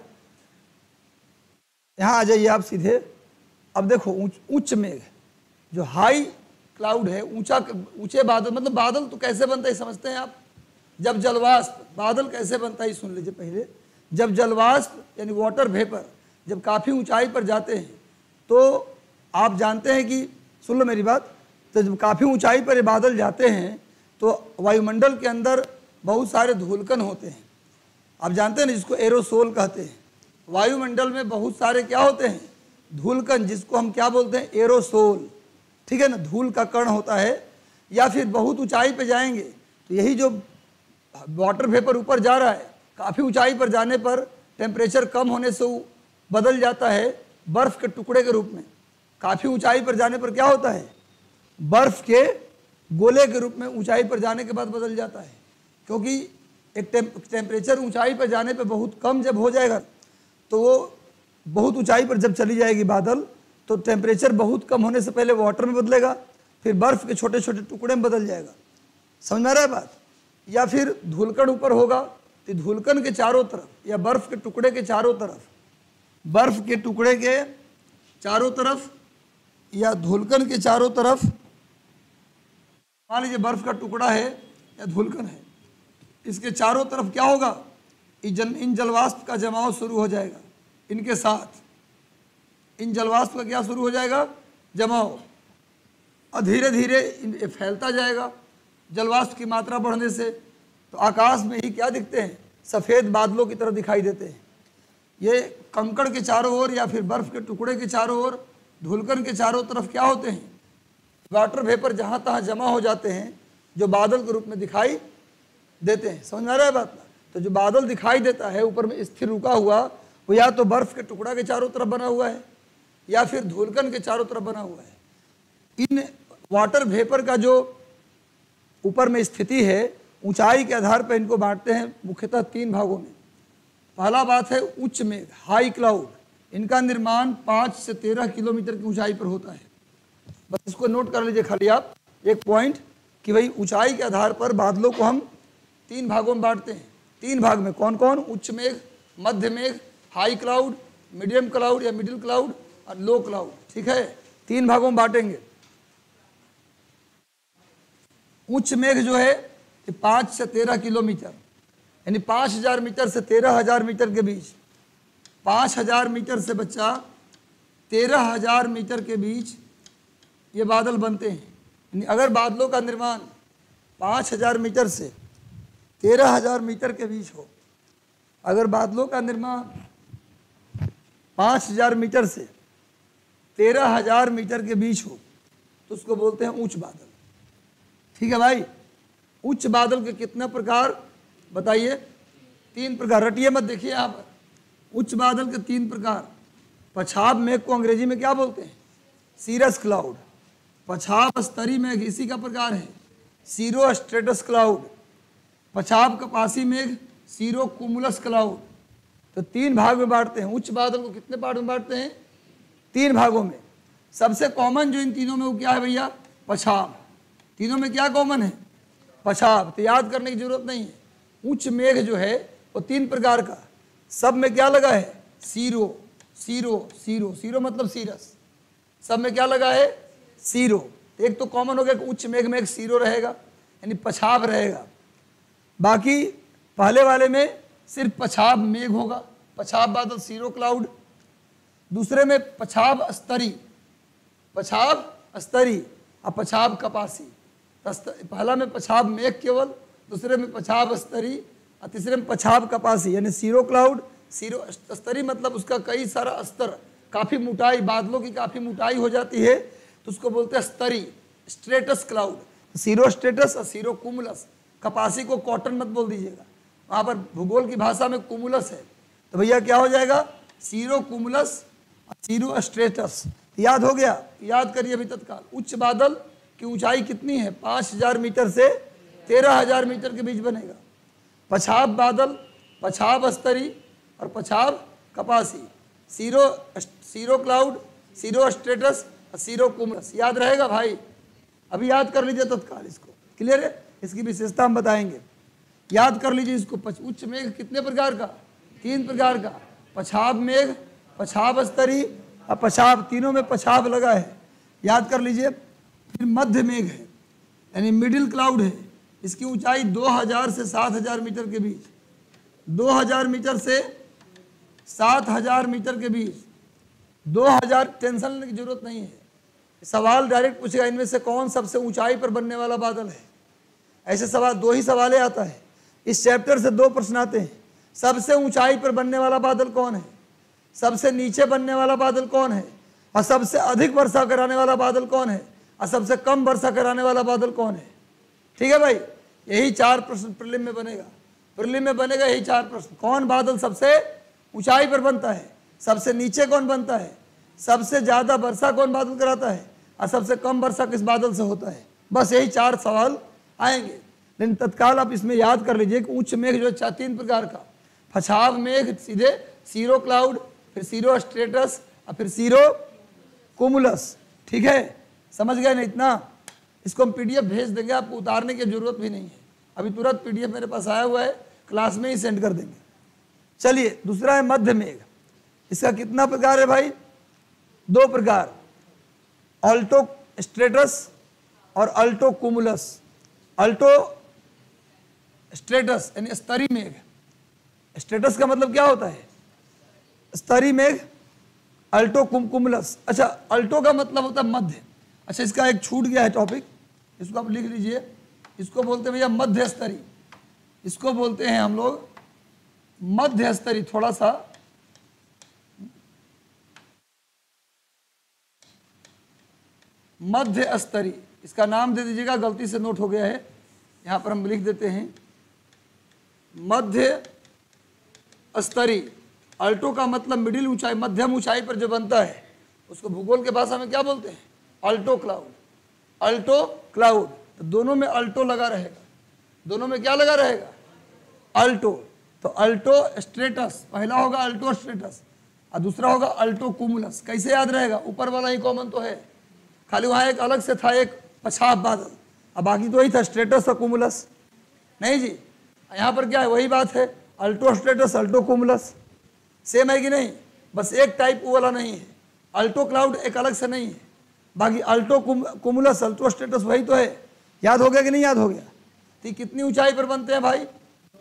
यहां आ जाइए आप सीधे। अब देखो उच्च मेघ, जो हाई क्लाउड है, ऊंचा ऊंचे बादल, मतलब बादल तो कैसे बनता है समझते हैं आप। जब जलवाष्प, बादल कैसे बनता है सुन लीजिए पहले। जब जलवाष्प यानी वाटर वेपर जब काफ़ी ऊंचाई पर जाते हैं तो आप जानते हैं कि, सुन लो मेरी बात, तो जब काफ़ी ऊंचाई पर ये बादल जाते हैं तो वायुमंडल के अंदर बहुत सारे धूलकण होते हैं, आप जानते हैं ना, जिसको एरोसोल कहते हैं। वायुमंडल में बहुत सारे क्या होते हैं, धूलकण, जिसको हम क्या बोलते हैं, एरोसोल, ठीक है ना, धूल का कण होता है। या फिर बहुत ऊंचाई पे जाएंगे तो यही जो वाटर वेपर ऊपर जा रहा है, काफ़ी ऊंचाई पर जाने पर टेम्परेचर कम होने से वो बदल जाता है बर्फ़ के टुकड़े के रूप में। काफ़ी ऊंचाई पर जाने पर क्या होता है, बर्फ़ के गोले के रूप में ऊंचाई पर जाने के बाद बदल जाता है, क्योंकि एक टेम्परेचर ऊंचाई पर जाने पर बहुत कम जब हो जाएगा तो वो बहुत ऊंचाई पर जब चली जाएगी बादल, तो टेम्परेचर बहुत कम होने से पहले वाटर में बदलेगा, फिर बर्फ़ के छोटे छोटे टुकड़े में बदल जाएगा। समझ में आ रहा है बात? या फिर धूलकण ऊपर होगा तो धूलकण के चारों तरफ या बर्फ़ के टुकड़े के चारों तरफ, बर्फ़ के टुकड़े के चारों तरफ या धूलकण के चारों तरफ, मान लीजिए बर्फ़ का टुकड़ा है या धूलकण है, इसके चारों तरफ क्या होगा, इन जलवाष्प का जमाव शुरू हो जाएगा। इनके साथ इन जलवाष्प का क्या शुरू हो जाएगा, जमाव, और धीरे धीरे फैलता जाएगा जलवाष्प की मात्रा बढ़ने से। तो आकाश में ही क्या दिखते हैं, सफ़ेद बादलों की तरह दिखाई देते हैं। ये कंकड़ के चारों ओर या फिर बर्फ़ के टुकड़े के चारों ओर, धूलकण के चारों तरफ क्या होते हैं, वाटर वेपर जहाँ तहाँ जमा हो जाते हैं, जो बादल के रूप में दिखाई देते हैं। समझ में आ रहा है बात ना? तो जो बादल दिखाई देता है ऊपर में स्थिर रुका हुआ, वो या तो बर्फ़ के टुकड़ा के चारों तरफ बना हुआ है या फिर धूलकण के चारों तरफ बना हुआ है। इन वाटर वेपर का जो ऊपर में स्थिति है, ऊंचाई के आधार पर इनको बांटते हैं मुख्यतः तीन भागों में। पहला बात है उच्च मेघ, हाई क्लाउड। इनका निर्माण पाँच से तेरह किलोमीटर की ऊंचाई पर होता है। बस इसको नोट कर लीजिए खाली आप एक पॉइंट, कि भाई ऊंचाई के आधार पर बादलों को हम तीन भागों में बांटते हैं। तीन भाग में कौन कौन, उच्च मेघ, मध्य मेघ, हाई क्लाउड, मीडियम क्लाउड या मिडिल क्लाउड और लो क्लाउड, ठीक है, तीन भागों में बांटेंगे। उच्च मेघ जो है ये पाँच से तेरह किलोमीटर, यानी पाँच हजार मीटर से तेरह हजार मीटर के बीच, पाँच हजार मीटर से बच्चा तेरह हजार मीटर के बीच ये बादल बनते हैं। यानी अगर बादलों का निर्माण पाँच हजार मीटर से तेरह हजार मीटर के बीच हो, अगर बादलों का निर्माण पाँच हजार मीटर से तेरह हजार मीटर के बीच हो तो उसको बोलते हैं उच्च बादल। ठीक है भाई, उच्च बादल के कितने प्रकार बताइए, तीन प्रकार, रटिए मत, देखिए यहाँ पर उच्च बादल के तीन प्रकार। पछाब मेघ को अंग्रेजी में क्या बोलते हैं, सीरस क्लाउड। पछाब स्तरी मेघ इसी का प्रकार है, सीरो स्ट्रेटस क्लाउड। पछाब कपासी मेघ, सीरो कुमुलस क्लाउड। तो तीन भाग में बांटते हैं उच्च बादल को। कितने पार्ट में बांटते हैं, तीन भागों में। सबसे कॉमन जो इन तीनों में वो क्या है भैया, पछाब। तीनों में क्या कॉमन है, पछाब। तो याद करने की जरूरत नहीं है। उच्च मेघ जो है वो तीन प्रकार का, सब में क्या लगा है, सीरो, सीरो, सीरो, सीरो मतलब सीरस, सब में क्या लगा है, सीरो। एक तो कॉमन हो गया कि उच्च मेघ में एक सीरो रहेगा, यानी पछाब रहेगा। बाकी पहले वाले में सिर्फ पछाब मेघ होगा, पछाब बादल, सीरो क्लाउड। दूसरे में पछाब स्तरी, पछाब स्तरी और पछाब कपासी। पहला में पछाब मेघ केवल, दूसरे में पछाब स्तरी और तीसरे में पछाब कपासी, यानी सीरो क्लाउड। सीरो स्तरी मतलब उसका कई सारा स्तर, काफ़ी मोटाई, बादलों की काफ़ी मोटाई हो जाती है तो उसको बोलते हैं स्तरी, स्ट्रेटस क्लाउड। सीरो स्ट्रेटस और सीरो कुमुलस। कपासी को कॉटन मत बोल दीजिएगा, वहाँ पर भूगोल की भाषा में कुमुलस है। तो भैया क्या हो जाएगा, सीरो कुमुलस और सीरो स्ट्रेटस। याद हो गया, याद करिए अभी तत्काल। उच्च बादल की ऊंचाई कितनी है, पाँच हजार मीटर से तेरह हजार मीटर के बीच बनेगा। पछाब बादल, पछाब स्तरी और पछाब कपासी। सीरो सीरो क्लाउड, सीरो स्ट्रेटस और सीरो कुमुलस। याद रहेगा भाई, अभी याद कर लीजिए तत्काल इसको, क्लियर है। इसकी विशेषता हम बताएंगे, याद कर लीजिए इसको। उच्च मेघ कितने प्रकार का, तीन प्रकार का, पछाब मेघ, पछाब स्तरी और पछाब, तीनों में पछाब लगा है, याद कर लीजिए। फिर मध्य मेघ है, यानी मिडिल क्लाउड है। इसकी ऊंचाई दो हज़ार से सात हज़ार मीटर के बीच, दो हज़ार मीटर से सात हज़ार मीटर के बीच। दो हज़ार टेंशन लेने की जरूरत नहीं है, सवाल डायरेक्ट पूछेगा इनमें से कौन सबसे ऊंचाई पर बनने वाला बादल है। ऐसे सवाल दो ही सवाल आता है इस चैप्टर से, दो प्रश्न आते हैं। सबसे ऊंचाई पर बनने वाला बादल कौन है, सबसे नीचे बनने वाला बादल कौन है, और सबसे अधिक वर्षा कराने वाला बादल कौन है, और सबसे कम वर्षा कराने वाला बादल कौन है। ठीक है भाई, यही चार प्रश्न प्रीलिम में बनेगा। प्रीलिम में बनेगा यही चार प्रश्न। कौन बादल सबसे ऊंचाई पर बनता है, सबसे नीचे कौन बनता है, सबसे ज़्यादा वर्षा कौन बादल कराता है, और सबसे कम वर्षा किस बादल से होता है। बस यही चार सवाल आएंगे। लेकिन तत्काल आप इसमें याद कर लीजिए कि उच्च मेघ जो है चार तीन प्रकार का, पछाव मेघ सीधे सीरो क्लाउड, फिर सीरो स्ट्रेटस और फिर सीरो कुमुलस। ठीक है, समझ गए ना इतना। इसको हम पीडीएफ भेज देंगे, आपको उतारने की जरूरत भी नहीं है। अभी तुरंत पीडीएफ मेरे पास आया हुआ है, क्लास में ही सेंड कर देंगे। चलिए, दूसरा है मध्य मेघ। इसका कितना प्रकार है भाई, दो प्रकार, अल्टो स्ट्रेटस और अल्टो कुमुलस। अल्टो स्ट्रेटस यानी स्तरी मेघ, स्ट्रेटस का मतलब क्या होता है, स्तरी मेघ। अल्टो कुमुलस, अच्छा अल्टो का मतलब होता है मध्य। अच्छा, इसका एक छूट गया है टॉपिक, इसको आप लिख लीजिए। इसको बोलते हैं भैया मध्य स्तरी, इसको बोलते हैं हम लोग मध्य स्तरी। थोड़ा सा मध्य स्तरी, इसका नाम दे दीजिएगा, गलती से नोट हो गया है, यहाँ पर हम लिख देते हैं मध्य स्तरी। अल्टो का मतलब मिडिल ऊंचाई, मध्यम ऊंचाई पर जो बनता है उसको भूगोल के भाषा में क्या बोलते हैं, अल्टो क्लाउड। अल्टो क्लाउड, तो दोनों में अल्टो लगा रहेगा, दोनों में क्या लगा रहेगा, अल्टो। तो अल्टो स्ट्रेटस, पहला होगा अल्टो स्ट्रेटस और दूसरा होगा अल्टो कुमुलस। कैसे याद रहेगा, ऊपर वाला ही कॉमन तो है, खाली वहाँ एक अलग से था एक पछाव बादल, अब बाकी तो वही था स्ट्रेटस और कुमुलस। नहीं जी, यहाँ पर क्या है, वही बात है, alto stratus alto cumulus same है कि नहीं, बस एक टाइप वो वाला नहीं है। अल्टो क्लाउड एक अलग से नहीं है, बाकी अल्टो कुमुलस अल्टो स्ट्रेटस वही तो है। याद हो गया कि नहीं याद हो गया। तो कितनी ऊंचाई पर बनते हैं भाई,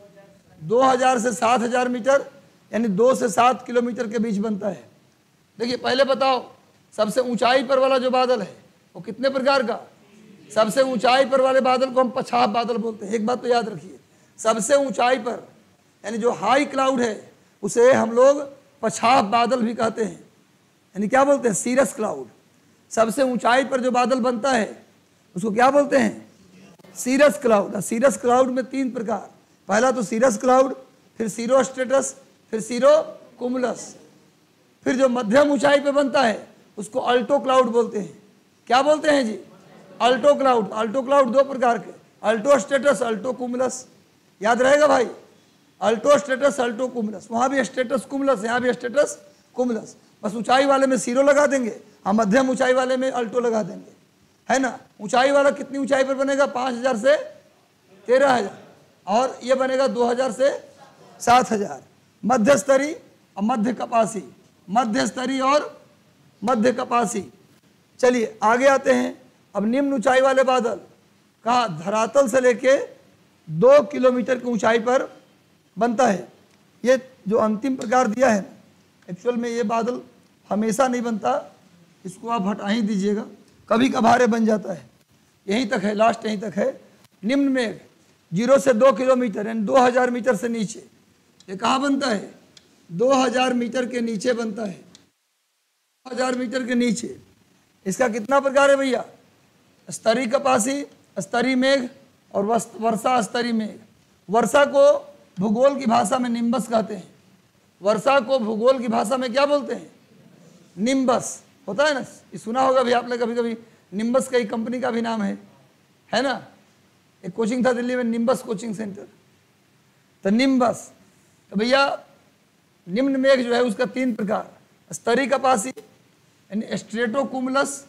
दो हज़ार से सात हज़ार मीटर, यानी दो से सात किलोमीटर के बीच बनता है। देखिए पहले बताओ, सबसे ऊंचाई पर वाला जो बादल है वो कितने प्रकार का, सबसे ऊंचाई पर वाले बादल को हम पछाव बादल बोलते हैं। एक बात तो याद रखिए, सबसे ऊंचाई पर यानी जो हाई क्लाउड है उसे हम लोग पछाव बादल भी कहते हैं, यानी क्या बोलते हैं, सीरस क्लाउड। सबसे ऊंचाई पर जो बादल बनता है उसको क्या बोलते हैं, सीरस क्लाउड। सीरस क्लाउड में तीन प्रकार, पहला तो सीरस क्लाउड, फिर सीरो स्ट्रेटस, फिर सीरो कुमुलस। फिर जो मध्यम ऊंचाई पे बनता है उसको अल्टो क्लाउड बोलते हैं। क्या बोलते हैं जी, अल्टो क्लाउड। अल्टो क्लाउड दो प्रकार के, अल्टो स्ट्रेटस अल्टो कुमुलस। याद रहेगा भाई, अल्टो स्ट्रेटस अल्टो कुमुलस, वहाँ भी स्ट्रेटस कुमुलस, यहाँ भी स्ट्रेटस कुमुलस। बस ऊंचाई वाले में सीरो लगा देंगे, हम मध्यम ऊंचाई वाले में अल्टो लगा देंगे, है ना। ऊंचाई वाला कितनी ऊंचाई पर बनेगा, पाँच हज़ार से तेरह हज़ार और ये बनेगा दो हज़ार से सात हज़ार। मध्य स्तरी और मध्य कपासी, मध्य स्तरी और मध्य कपासी। चलिए आगे आते हैं। अब निम्न ऊंचाई वाले बादल कहाँ, धरातल से लेके दो किलोमीटर की ऊंचाई पर बनता है। ये जो अंतिम प्रकार दिया है, एक्चुअल में ये बादल हमेशा नहीं बनता, इसको आप हटा ही दीजिएगा, कभी कभार बन जाता है। यहीं तक है, लास्ट यहीं तक है। निम्न मेघ जीरो से दो किलोमीटर यानी दो हज़ार मीटर से नीचे, ये कहाँ बनता है, दो हज़ार मीटर के नीचे बनता है, दो हज़ार मीटर के नीचे। इसका कितना प्रकार है भैया, स्तरी कपासी, स्तरी मेघ और वर्षा स्तरी मेघ। वर्षा को भूगोल की भाषा में निम्बस कहते हैं, वर्षा को भूगोल की भाषा में क्या बोलते हैं, निम्बस। होता है ना, ये सुना होगा भी आपने कभी कभी, निम्बस कई कंपनी का भी नाम है, है ना। एक कोचिंग था दिल्ली में, निम्बस कोचिंग सेंटर, तो निम्बस। तो भैया निम्न मेघ जो है उसका तीन प्रकार, स्तरी कपासी यानी स्ट्रेटो कुमुलस,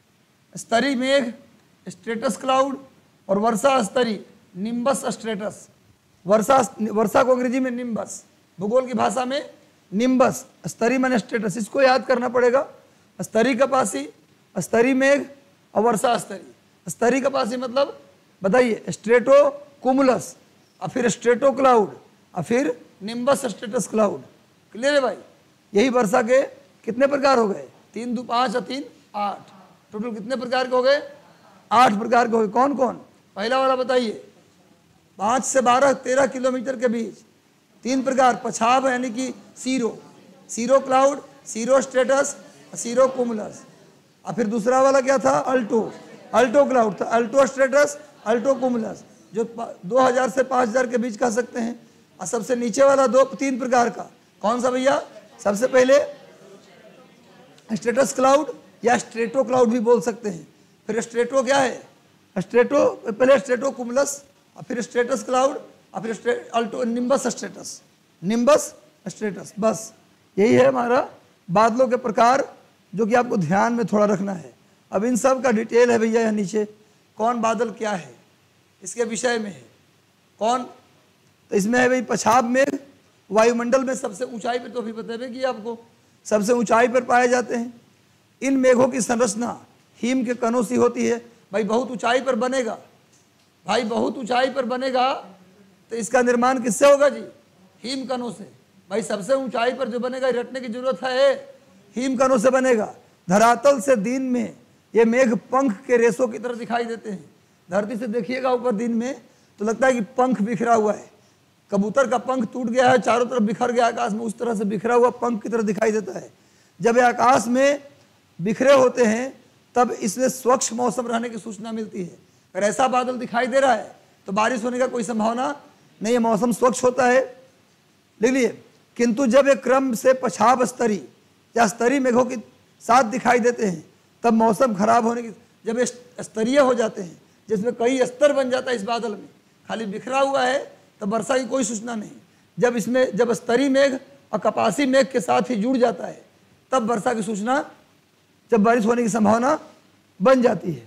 स्तरी मेघ स्ट्रेटस क्लाउड और वर्षा स्तरी निम्बस स्ट्रेटस। वर्षा वर्षा को अंग्रेजी में निम्बस, भूगोल की भाषा में निम्बस, स्तरी माने स्ट्रेटस। इसको याद करना पड़ेगा, स्तरी कपासी, स्तरी मेघ और वर्षा स्तरी। स्तरी कपासी मतलब बताइए, स्ट्रेटो कुमुलस और फिर स्ट्रेटो क्लाउड और फिर निम्बस स्ट्रेटस क्लाउड। क्लियर है भाई। यही वर्षा के कितने प्रकार हो गए, तीन दो पाँच और तीन आठ, टोटल कितने प्रकार के हो गए, आठ प्रकार के हो गए। कौन कौन, पहला वाला बताइए, पाँच से बारह तेरह किलोमीटर के बीच। तीन प्रकार पछाब यानी कि cirro, cirro cloud, sero stratus, cirro cumulus. और फिर दूसरा वाला क्या था, अल्टो, अल्टो क्लाउड था, अल्टो स्ट्रेटस, अल्टो कुमुलस, जो दो हज़ार से पाँच हज़ार के बीच कह सकते हैं। और सबसे नीचे वाला दो तीन प्रकार का कौन सा भैया, सबसे पहले स्ट्रेटस क्लाउड या स्ट्रेटो क्लाउड भी बोल सकते हैं। फिर स्ट्रेटो क्या है, स्ट्रेटो, पहले स्ट्रेटो कुमुलस और फिर स्ट्रेटस क्लाउड और फिर alto nimbus stratus, nimbus stratus. बस यही है हमारा बादलों के प्रकार, जो कि आपको ध्यान में थोड़ा रखना है। अब इन सब का डिटेल है भैया यहाँ नीचे, कौन बादल क्या है इसके विषय में है। कौन, तो इसमें है भाई पछाब मेघ, वायुमंडल में सबसे ऊंचाई पर, तो अभी बता कि आपको सबसे ऊंचाई पर पाए जाते हैं। इन मेघों की संरचना हिम के कणों सी होती है। भाई बहुत ऊंचाई पर बनेगा, भाई बहुत ऊंचाई पर बनेगा तो इसका निर्माण किससे होगा जी, हिम कणों से। भाई सबसे ऊंचाई पर जो बनेगा रटने की जरूरत है, हिम कणों से बनेगा। धरातल से दिन में ये मेघ पंख के रेशों की तरह दिखाई देते हैं। धरती से देखिएगा ऊपर दिन में तो लगता है कि पंख बिखरा हुआ है, कबूतर का पंख टूट गया है, चारों तरफ बिखर गया आकाश में, उस तरह से बिखरा हुआ पंख की तरह दिखाई देता है। जब ये आकाश में बिखरे होते हैं तब इसमें स्वच्छ मौसम रहने की सूचना मिलती है। अगर ऐसा बादल दिखाई दे रहा है तो बारिश होने का कोई संभावना नहीं है, मौसम स्वच्छ होता है। लिख लिए, किंतु जब एक क्रम से पछाब स्तरी या स्तरी मेघों के साथ दिखाई देते हैं तब मौसम खराब होने की, जब ये स्तरीय हो जाते हैं जिसमें कई स्तर बन जाता है इस बादल में, खाली बिखरा हुआ है तो वर्षा की कोई सूचना नहीं। जब इसमें जब स्तरी मेघ और कपासी मेघ के साथ ही जुड़ जाता है तब वर्षा की सूचना, जब बारिश होने की संभावना बन जाती है,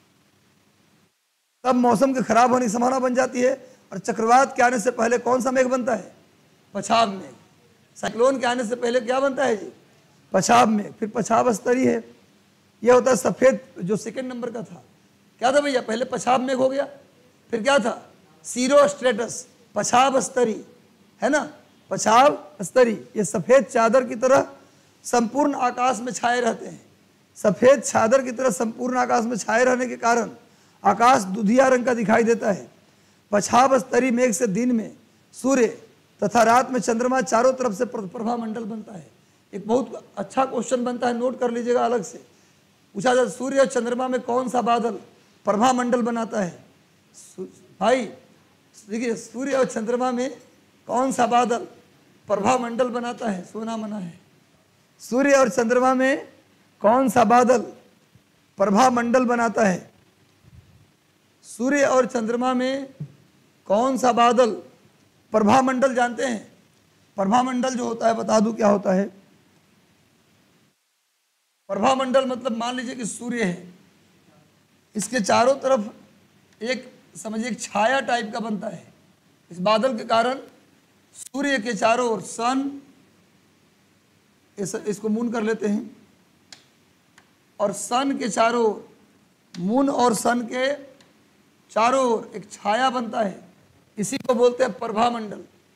तब मौसम के खराब होने की संभावना बन जाती है। और चक्रवात के आने से पहले कौन सा मेघ बनता है, पछाब मेघ। साइक्लोन के आने से पहले क्या बनता है जी, पछाब मेघ। फिर पछाब स्तरी है, यह होता है सफेद, जो सेकंड नंबर का था। क्या था भैया, पहले पछाब मेघ हो गया, फिर क्या था, सीरो स्ट्रेटस, पछाब स्तरी, है ना, पछाब स्तरी। ये सफेद चादर की तरह संपूर्ण आकाश में छाए रहते हैं। सफेद चादर की तरह संपूर्ण आकाश में छाए रहने के कारण आकाश दुधिया रंग का दिखाई देता है। पछाब स्तरी मेघ से दिन में सूर्य तथा रात में चंद्रमा चारों तरफ से प्रभा मंडल बनता है। एक बहुत अच्छा क्वेश्चन बनता है, नोट कर लीजिएगा अलग से। पूछा जाए सूर्य और चंद्रमा में कौन सा बादल प्रभा मंडल बनाता है। भाई देखिए, सूर्य और चंद्रमा में कौन सा बादल प्रभा मंडल बनाता है, सोना मना है। सूर्य और चंद्रमा में कौन सा बादल प्रभा मंडल बनाता है। सूर्य और चंद्रमा में कौन सा बादल प्रभा मंडल, जानते हैं प्रभा मंडल जो होता है, बता दूं क्या होता है। प्रभा मंडल मतलब मान लीजिए कि सूर्य है, इसके चारों तरफ एक समझिए एक छाया टाइप का बनता है। इस बादल के कारण सूर्य के चारों ओर सन, इस, इसको मून कर लेते हैं, और सन के चारों ओर, मून और सन के चारों ओर एक छाया बनता है। इसी को बोलते हैं प्रभा मंडल।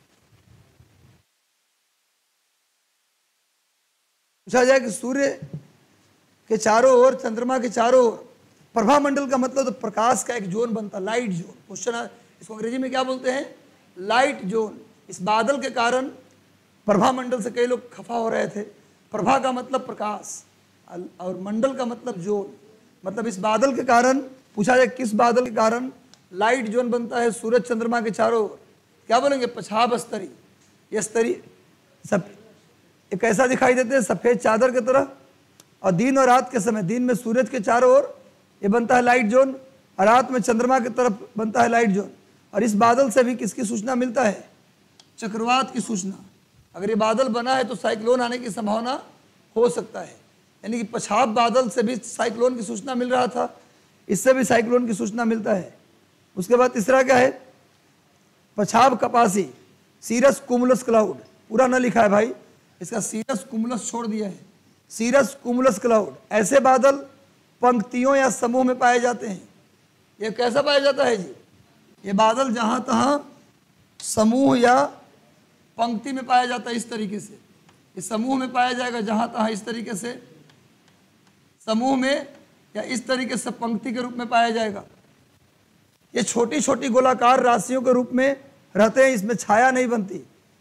पूछा जाए कि सूर्य के चारों ओर, चंद्रमा के चारों ओर, प्रभा मंडल का मतलब तो प्रकाश का एक जोन बनता, लाइट जोन। क्वेश्चन इसको अंग्रेजी में क्या बोलते हैं, लाइट जोन। इस बादल के कारण प्रभा मंडल से कई लोग खफा हो रहे थे। प्रभा का मतलब प्रकाश और मंडल का मतलब जोन। मतलब इस बादल के कारण, पूछा जाए किस बादल के कारण लाइट जोन बनता है सूरज चंद्रमा के चारों ओर, क्या बोलेंगे, पछाब स्तरी। ये स्तरी सब एक ऐसा दिखाई देते हैं सफेद चादर की तरह, और दिन और रात के समय, दिन में सूरज के चारों ओर ये बनता है लाइट जोन, और रात में चंद्रमा की तरफ बनता है लाइट जोन। और इस बादल से भी किसकी सूचना मिलता है, चक्रवात की सूचना। अगर ये बादल बना है तो साइक्लोन आने की संभावना हो सकता है। यानी कि पछाब बादल से भी साइक्लोन की सूचना मिल रहा था, इससे भी साइक्लोन की सूचना मिलता है। उसके बाद तीसरा क्या है, पछाब कपासी, सीरस कुमुलस क्लाउड। पूरा न लिखा है भाई, इसका सीरस कुमुलस छोड़ दिया है। सीरस कुमुलस क्लाउड, ऐसे बादल पंक्तियों या समूह में पाए जाते हैं। ये कैसा पाया जाता है जी, ये बादल जहाँ तहाँ समूह या पंक्ति में पाया जाता है। इस तरीके से इस समूह में पाया जाएगा, जहाँ तहाँ इस तरीके से समूह में या इस तरीके से पंक्ति के रूप में पाया जाएगा। ये छोटी छोटी गोलाकार राशियों के रूप में रहते हैं, इसमें छाया नहीं बनती।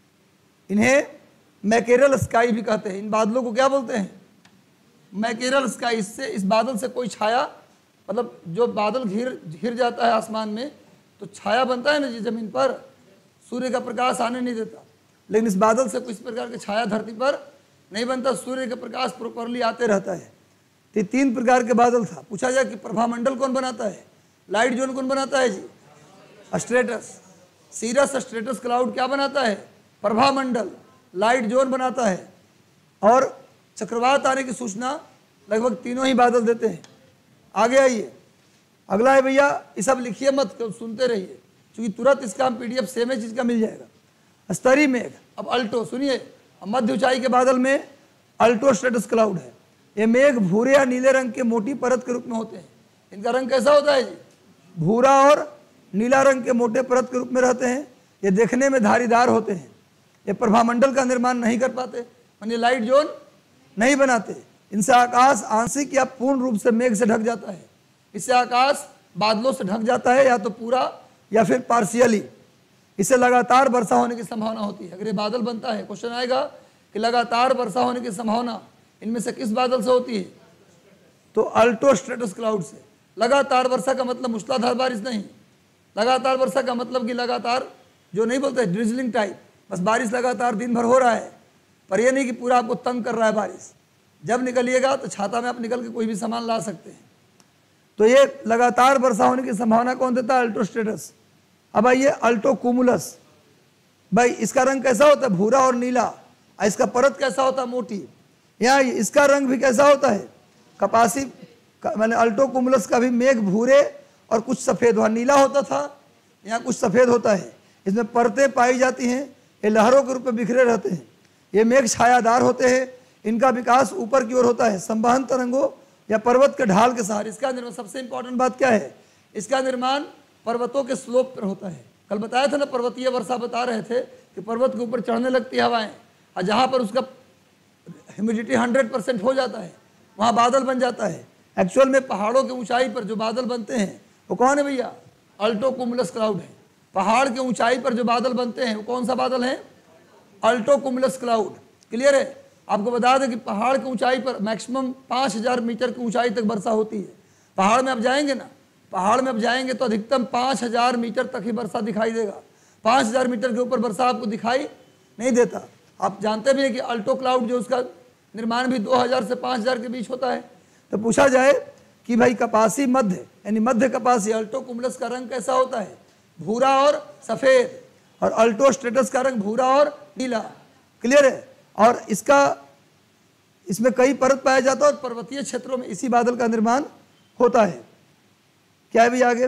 इन्हें मैकेरल स्काई भी कहते हैं। इन बादलों को क्या बोलते हैं? Mackerel sky. इससे इस बादल से कोई छाया, मतलब जो बादल घिर घिर जाता है आसमान में तो छाया बनता है ना जी जमीन पर, सूर्य का प्रकाश आने नहीं देता। लेकिन इस बादल से कुछ प्रकार की छाया धरती पर नहीं बनता, सूर्य का प्रकाश प्रॉपरली आते रहता है। तो तीन प्रकार के बादल था। पूछा जाए कि प्रभामंडल कौन बनाता है? लाइट जोन कौन बनाता है जी? स्ट्रेटस। सीरस स्ट्रेटस क्लाउड क्या बनाता है? प्रभामंडल। लाइट जोन बनाता है। और चक्रवात आने की सूचना लगभग तीनों ही बादल देते हैं। आगे आइए, अगला है भैया, ये सब लिखिए मत, सुनते रहिए, क्योंकि तुरंत इसका हम पीडीएफ सेम है चीज का मिल जाएगा। स्तरीय मेघ। अब अल्टो सुनिए, मध्य ऊंचाई के बादल में अल्टो स्ट्रेटस क्लाउड है। ये मेघ भूरे या नीले रंग के मोटी परत के रूप में होते हैं। इनका रंग कैसा होता है जी? भूरा और नीला रंग के मोटे परत के रूप में रहते हैं। ये देखने में धारीदार होते हैं। ये प्रभामंडल का निर्माण नहीं कर पाते, यानी लाइट जोन नहीं बनाते। इनसे आकाश आंशिक या पूर्ण रूप से मेघ से ढक जाता है। इससे आकाश बादलों से ढक जाता है, या तो पूरा या फिर पार्शियली। इससे लगातार वर्षा होने की संभावना होती है। अगर ये बादल बनता है, क्वेश्चन आएगा कि लगातार वर्षा होने की संभावना इनमें से किस बादल से होती है? तो अल्टो स्ट्रेटस क्लाउड से। लगातार वर्षा का मतलब मूसलाधार बारिश नहीं, लगातार वर्षा का मतलब कि लगातार जो नहीं बोलते ड्रिजलिंग टाइप, बस बारिश लगातार दिन भर हो रहा है, पर यह नहीं कि पूरा आपको तंग कर रहा है बारिश। जब निकलिएगा तो छाता में आप निकल के कोई भी सामान ला सकते हैं। तो ये लगातार वर्षा होने की संभावना कौन देता है? Alto stratus. अब आइए अल्टो कुमुलस। भाई इसका रंग कैसा होता है? भूरा और नीला। इसका परत कैसा होता है? मोटी। यहाँ इसका रंग भी कैसा होता है? कपासी। मैंने अल्टो कुमुलस का भी मेघ भूरे और कुछ सफ़ेद, वहाँ नीला होता था, यहाँ कुछ सफ़ेद होता है। इसमें परतें पाई जाती हैं। ये लहरों के रूप में बिखरे रहते हैं। ये मेघ छायादार होते हैं। इनका विकास ऊपर की ओर होता है, संवहन तरंगों या पर्वत के ढाल के सहारे। इसका निर्माण, सबसे इंपॉर्टेंट बात क्या है? इसका निर्माण पर्वतों के स्लोप पर होता है। कल बताया था ना, पर्वतीय वर्षा बता रहे थे कि पर्वत के ऊपर चढ़ने लगती हवाएं, और जहाँ पर उसका ह्यूमिडिटी हंड्रेड परसेंट हो जाता है वहाँ बादल बन जाता है। एक्चुअल में पहाड़ों की ऊंचाई पर जो बादल बनते हैं वो कौन है भैया? अल्टो कुमुलस क्लाउड है। पहाड़ की ऊंचाई पर जो बादल बनते हैं वो कौन सा बादल है? Alto कुमुलस cloud. क्लियर है? आपको बता दें कि पहाड़ की ऊंचाई पर मैक्सिमम पाँच हज़ार मीटर की ऊंचाई तक वर्षा होती है। पहाड़ में आप जाएंगे ना, पहाड़ में आप जाएंगे तो अधिकतम पाँच हज़ार मीटर तक ही वर्षा दिखाई देगा। पाँच हज़ार मीटर के ऊपर वर्षा आपको दिखाई नहीं देता। आप जानते भी हैं कि अल्टो क्लाउड जो उसका निर्माण भी दो हज़ार से पाँच हज़ार के बीच होता है। तो पूछा जाए कि भाई कपासी मध्य यानी मध्य कपासी अल्टो कुमुलस का रंग कैसा होता है? भूरा और सफ़ेद। और अल्टो स्ट्रेटस का रंग भूरा और नीला। क्लियर है? और इसका इसमें कई परत पाया जाता है और पर्वतीय क्षेत्रों में इसी बादल का निर्माण होता है। क्या है भी आगे?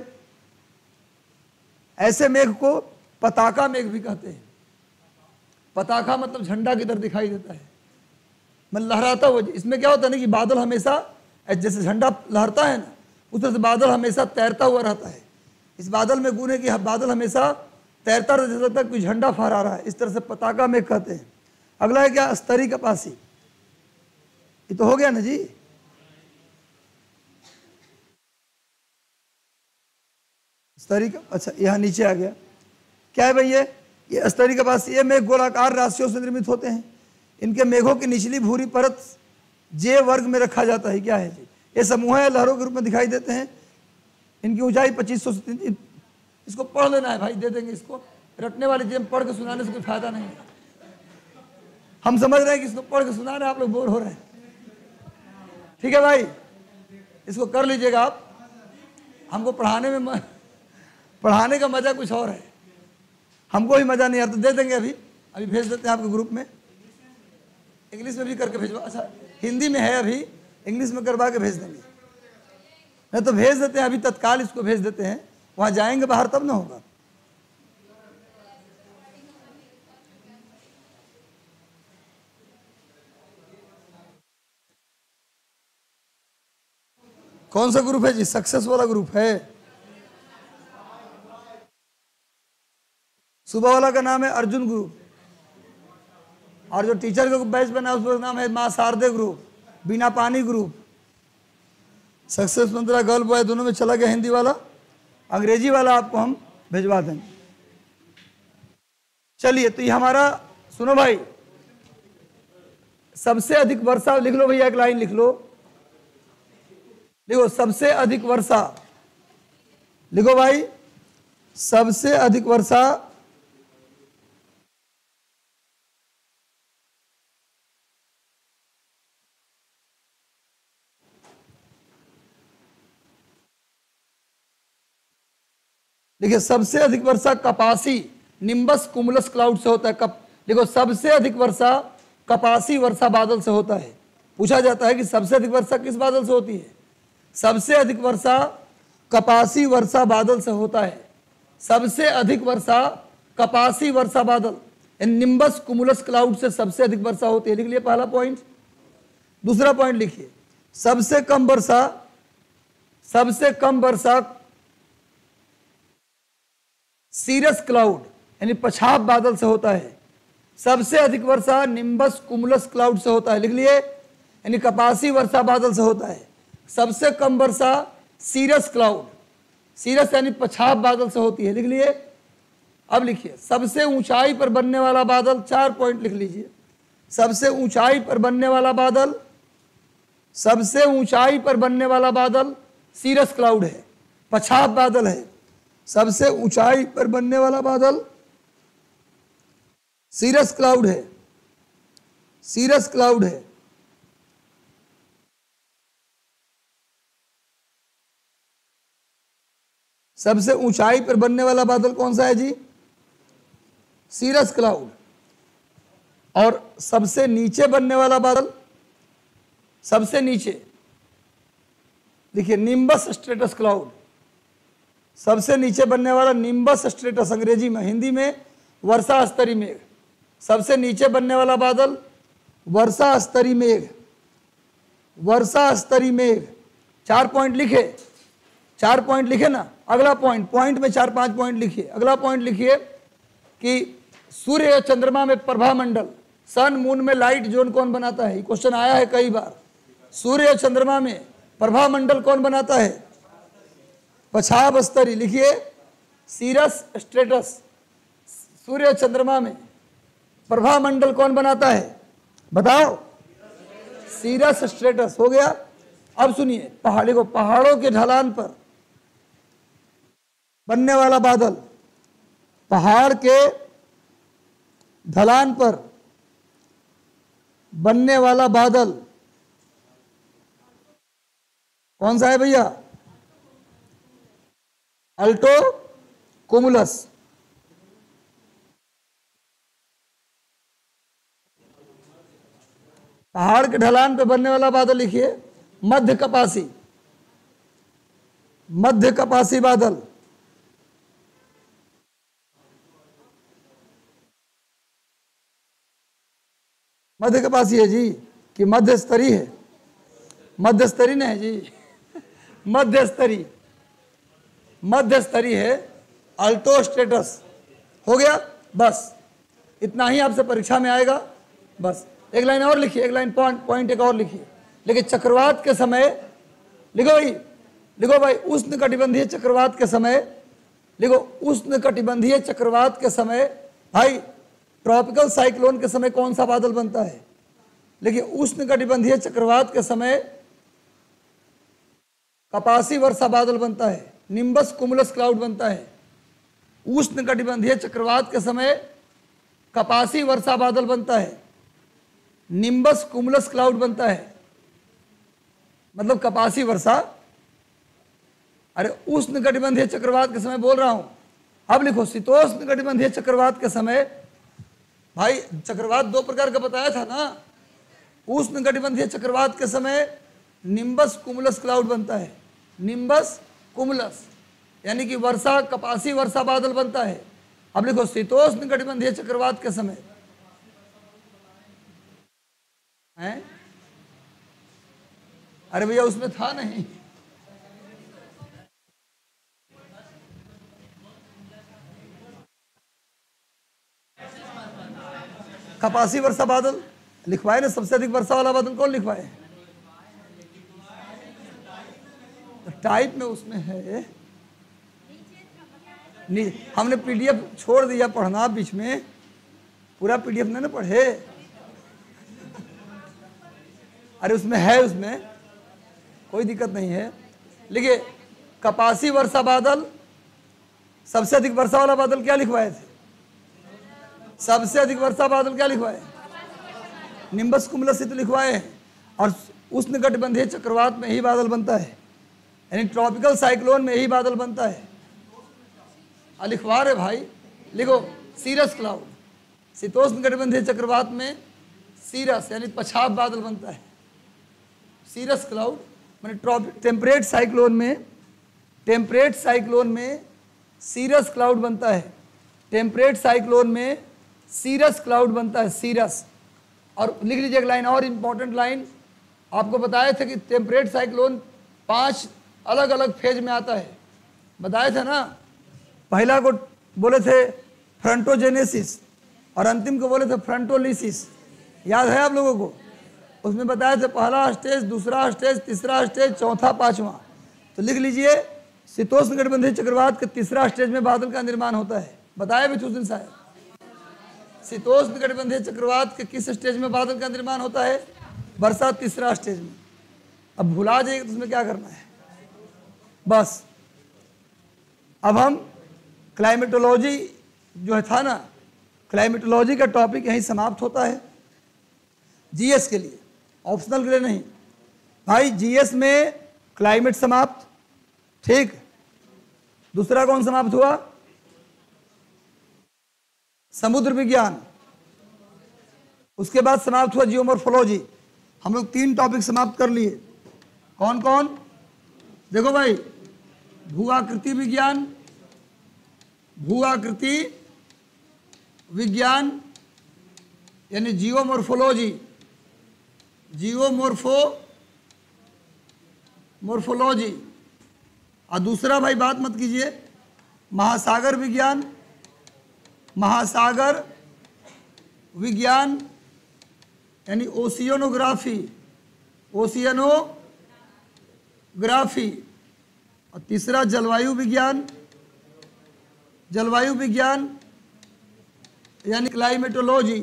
ऐसे मेघ को पताका मेघ भी कहते हैं। पताका मतलब झंडा की तरह दिखाई देता है, मतलब लहराता हुआ। इसमें क्या होता है ना कि बादल हमेशा जैसे झंडा लहरता है ना, उस तरह से बादल हमेशा तैरता हुआ रहता है। इस बादल में गुण है कि बादल हमेशा तैरता रहता है, जैसे लगता है कोई झंडा फहरा रहा है। इस तरह से पताका मेघ कहते हैं। अगला है क्या? स्तरी कपासी। ये तो हो गया ना जी। स्तरी का, अच्छा यहाँ नीचे आ गया। क्या है भैया? ये स्तरी कपासी। ये मेघ गोलाकार राशियों से निर्मित होते हैं। इनके मेघों की निचली भूरी परत जे वर्ग में रखा जाता है। क्या है जी? ये समूह है, लहरों के रूप में दिखाई देते हैं। इनकी ऊंचाई पच्चीस सौ से तीन। इसको पढ़ लेना है भाई, दे देंगे इसको। रटने वाली चीज़ पढ़ के सुनाने से कोई फायदा नहीं है। हम समझ रहे हैं कि इसको पढ़ के सुना रहे हैं, आप लोग बोर हो रहे हैं। ठीक है भाई, इसको कर लीजिएगा आप। हमको पढ़ाने में म... पढ़ाने का मजा कुछ और है, हमको भी मजा नहीं आता। दे देंगे अभी अभी भेज देते हैं आपके ग्रुप में। इंग्लिश में भी करके भेजवा। अच्छा हिंदी में है, अभी इंग्लिश में करवा के भेज देंगे। नहीं तो भेज देते हैं अभी तत्काल, इसको भेज देते हैं। वहाँ जाएंगे बाहर तब ना होगा। कौन सा ग्रुप है जी? सक्सेस वाला ग्रुप है। सुबह वाला का नाम है अर्जुन ग्रुप, और जो टीचर का बैच बना उसका नाम है माँ शारदे ग्रुप, बिना पानी group. Success mantra girl boy दोनों में चला गया हिंदी वाला। अंग्रेजी वाला आपको हम भिजवा देंगे। चलिए, तो ये हमारा, सुनो भाई, सबसे अधिक वर्षा लिख लो भैया, एक लाइन लिख लो, देखो सबसे अधिक वर्षा लिखो भाई, सबसे अधिक वर्षा देखिए सबसे अधिक वर्षा कपासी निम्बस कुमुलस क्लाउड से होता है। कप देखो सबसे अधिक वर्षा कपासी वर्षा बादल से होता है। पूछा जाता है कि सबसे अधिक वर्षा किस बादल से होती है? सबसे अधिक वर्षा कपासी वर्षा बादल से होता है। सबसे अधिक वर्षा कपासी वर्षा बादल निम्बस कुमुलस क्लाउड से सबसे अधिक वर्षा होती है। लिख लिया पहला पॉइंट। दूसरा पॉइंट लिखिए, सबसे कम वर्षा सबसे कम वर्षा सीरस क्लाउड यानी पछाप बादल से होता है। सबसे अधिक वर्षा निम्बस कुमुलस क्लाउड से होता है। लिख लिए, यानी कपासी वर्षा बादल से होता है। सबसे कम वर्षा सीरस क्लाउड, सीरस यानी पछाप बादल से होती है। लिख लिए। अब लिखिए, सबसे ऊंचाई पर बनने वाला बादल, चार पॉइंट लिख लीजिए। सबसे ऊंचाई पर बनने वाला बादल सबसे ऊंचाई पर बनने वाला बादल सीरस क्लाउड है, पछाप बादल है। सबसे ऊंचाई पर बनने वाला बादल सीरस क्लाउड है, सीरस क्लाउड है। सबसे ऊंचाई पर बनने वाला बादल कौन सा है जी? Serous cloud. और सबसे नीचे बनने वाला बादल, सबसे नीचे देखिए निम्बस स्ट्रेटस क्लाउड। सबसे नीचे बनने वाला निम्बस स्ट्रेटस, अंग्रेजी में, हिंदी में वर्षा स्तरी मेघ। सबसे नीचे बनने वाला बादल वर्षा स्तरी मेघ, वर्षा स्तरी मेघ। चार पॉइंट लिखे, चार पॉइंट लिखे ना। अगला पॉइंट, पॉइंट में चार पांच पॉइंट लिखिए। अगला पॉइंट लिखिए कि सूर्य या चंद्रमा में प्रभा मंडल, सन मून में लाइट जोन कौन बनाता है? क्वेश्चन आया है कई बार। सूर्य या चंद्रमा में प्रभा मंडल कौन बनाता है? पछाप स्तरी। लिखिए, सीरस स्ट्रेटस। सूर्य चंद्रमा में प्रभा मंडल कौन बनाता है? बताओ। Cirrus stratus. हो गया। अब सुनिए, पहाड़ी को, पहाड़ों के ढलान पर बनने वाला बादल, पहाड़ के ढलान पर बनने वाला बादल कौन सा है भैया? Alto cumulus. पहाड़ के ढलान पे बनने वाला बादल लिखिए मध्य कपासी, मध्य कपासी बादल। मध्य कपासी है जी कि मध्य स्तरी है? मध्य स्तरी नहीं है जी, मध्य स्तरी, मध्य स्तरी है, अल्टो स्टेटस। हो गया। बस इतना ही आपसे परीक्षा में आएगा। बस एक लाइन और लिखिए, एक लाइन पॉइंट पॉइंट एक और लिखिए। लेकिन चक्रवात के समय लिखो भाई, लिखो भाई, उष्ण कटिबंधीय चक्रवात के समय, लिखो उष्ण कटिबंधीय चक्रवात के समय भाई ट्रॉपिकल साइक्लोन के समय कौन सा बादल बनता है? लेकिन उष्ण कटिबंधीय चक्रवात के समय कपासी वर्षा बादल बनता है, निम्बस कुमुलस क्लाउड बनता है। उष्ण कटिबंधीय चक्रवात के समय कपासी वर्षा बादल बनता है, निम्बस कुमुलस क्लाउड बनता है। मतलब कपासी वर्षा, अरे उष्ण कटिबंधीय चक्रवात के समय बोल रहा हूं। अब लिखो, शीतोष्ण कटिबंधीय चक्रवात के समय, भाई चक्रवात दो प्रकार का बताया था ना। उष्ण कटिबंधीय चक्रवात के समय निम्बस कुमुलस क्लाउड बनता है, निम्बस कुमुलस यानी कि वर्षा, कपासी वर्षा बादल बनता है। अब लिखो, शीतोष्ण कटिबंधीय चक्रवात के समय हैं? अरे भैया उसमें था नहीं। कपासी वर्षा बादल लिखवाए ना, सबसे अधिक वर्षा वाला बादल कौन लिखवाए? टाइप में उसमें है नहीं, हमने पीडीएफ छोड़ दिया पढ़ना बीच में, पूरा पीडीएफ नहीं ना पढ़े। अरे उसमें है, उसमें कोई दिक्कत नहीं है। लिखिए, कपासी वर्षा बादल, सबसे अधिक वर्षा वाला बादल क्या लिखवाए थे? सबसे अधिक वर्षा बादल क्या लिखवाए? निम्बस कुमुलस तो लिखवाए हैं। और उष्णकटिबंधीय चक्रवात में यही बादल बनता है, यानी ट्रॉपिकल साइक्लोन में यही बादल बनता है। लिखवा रहे भाई, लिखो सीरस क्लाउड, शीतोष्ण कटिबंधीय चक्रवात में सीरस यानी पछाव बादल बनता है। सीरस क्लाउड माने ट्रॉपिक टेम्परेट साइक्लोन में, टेम्परेट साइक्लोन में सीरस क्लाउड बनता है। टेम्परेट साइक्लोन में सीरस क्लाउड बनता है, सीरस। और लिख लीजिए एक लाइन और इम्पॉर्टेंट लाइन, आपको बताया था कि टेम्परेट साइक्लोन पांच अलग अलग फेज में आता है, बताया था ना। पहला को बोले थे फ्रंटोजेनेसिस और अंतिम को बोले थे फ्रंटोलिसिस, याद है आप लोगों को? उसमें बताया था पहला स्टेज, दूसरा स्टेज, तीसरा स्टेज, चौथा, पांचवा। तो लिख लीजिए, शीतोष्ण कटिबंधीय चक्रवात के तीसरा स्टेज में बादल का निर्माण होता है, बताया भी उस दिन शायद। शीतोष्ण कटिबंधीय चक्रवात के किस स्टेज में बादल का निर्माण होता है? वर्षा तीसरा स्टेज में। अब भुला जाइए तो उसमें क्या करना है बस। अब हम क्लाइमेटोलॉजी जो है था ना, क्लाइमेटोलॉजी का टॉपिक यहीं समाप्त होता है जीएस के लिए, ऑप्शनल के लिए नहीं भाई। जीएस में क्लाइमेट समाप्त, ठीक। दूसरा कौन समाप्त हुआ? समुद्र विज्ञान। उसके बाद समाप्त हुआ जियोमॉर्फोलॉजी। हम लोग तीन टॉपिक समाप्त कर लिए। कौन कौन? देखो भाई, भूआकृति विज्ञान, भूआकृति विज्ञान यानी जियोमॉर्फोलॉजी, जियोमॉर्फो मॉर्फोलॉजी। और दूसरा भाई बात मत कीजिए, महासागर विज्ञान, महासागर विज्ञान यानी ओशियनोग्राफी, ओशियनोग्राफी। और तीसरा जलवायु विज्ञान, जलवायु विज्ञान यानी क्लाइमेटोलॉजी,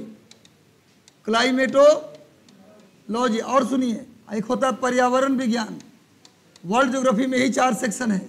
क्लाइमेटोलॉजी। और सुनिए, एक होता है पर्यावरण विज्ञान। वर्ल्ड ज्योग्राफी में ही चार सेक्शन है।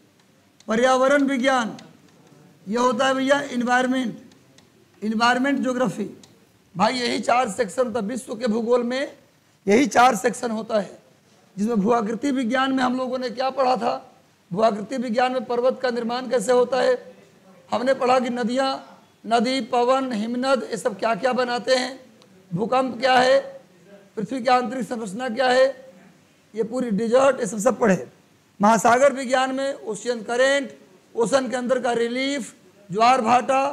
पर्यावरण विज्ञान ये होता है भैया इन्वायरमेंट, इन्वायरमेंट ज्योग्राफी। भाई यही चार सेक्शन होता है विश्व के भूगोल में, यही चार सेक्शन होता है। जिसमें भूआकृति विज्ञान में हम लोगों ने क्या पढ़ा था? भूआकृति विज्ञान में पर्वत का निर्माण कैसे होता है। हमने पढ़ा कि नदियाँ, नदी, पवन, हिमनद, ये सब क्या क्या बनाते हैं। भूकंप क्या है, पृथ्वी की आंतरिक संरचना क्या है, ये पूरी डिजर्ट, ये सब सब पढ़े। महासागर विज्ञान में ओशियन करेंट, ओशन के अंदर का रिलीफ, ज्वार भाटा,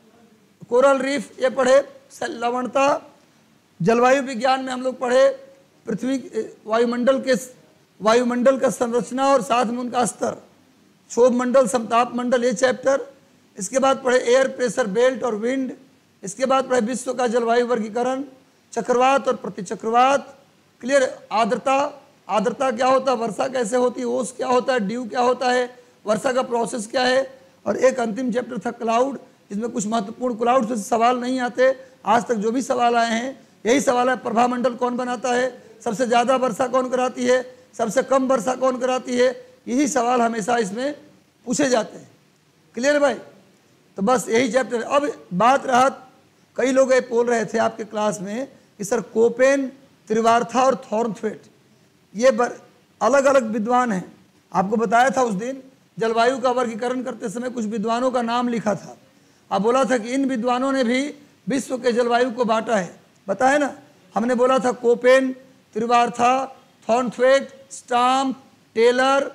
कोरल रीफ, ये पढ़े। लवणता। जलवायु विज्ञान में हम लोग पढ़े पृथ्वी वायुमंडल के, वायुमंडल का संरचना और साथ में उनका स्तर, क्षोभ मंडल, समताप मंडल, ये चैप्टर। इसके बाद पढ़े एयर प्रेशर बेल्ट और विंड। इसके बाद पढ़े विश्व का जलवायु वर्गीकरण, चक्रवात और प्रतिचक्रवात। क्लियर। आर्द्रता, आर्द्रता क्या होता है, वर्षा कैसे होती है, ओस क्या होता है, ड्यू क्या होता है, वर्षा का प्रोसेस क्या है। और एक अंतिम चैप्टर था क्लाउड, जिसमें कुछ महत्वपूर्ण क्लाउड से सवाल नहीं आते। आज तक जो भी सवाल आए हैं यही सवाल है, प्रभामंडल कौन बनाता है, सबसे ज़्यादा वर्षा कौन कराती है, सबसे कम वर्षा कौन कराती है, यही सवाल हमेशा इसमें पूछे जाते हैं। क्लियर भाई? तो बस यही चैप्टर। अब बात रहा, कई लोग ये बोल रहे थे आपके क्लास में कि सर कोपेन, त्रिवार्था और थॉर्नथवेट ये अलग अलग विद्वान हैं। आपको बताया था उस दिन जलवायु का वर्गीकरण करते समय कुछ विद्वानों का नाम लिखा था। अब बोला था कि इन विद्वानों ने भी विश्व के जलवायु को बांटा है, बताया ना। हमने बोला था Koppen, Trewartha, Thornthwaite, Stamp, Taylor,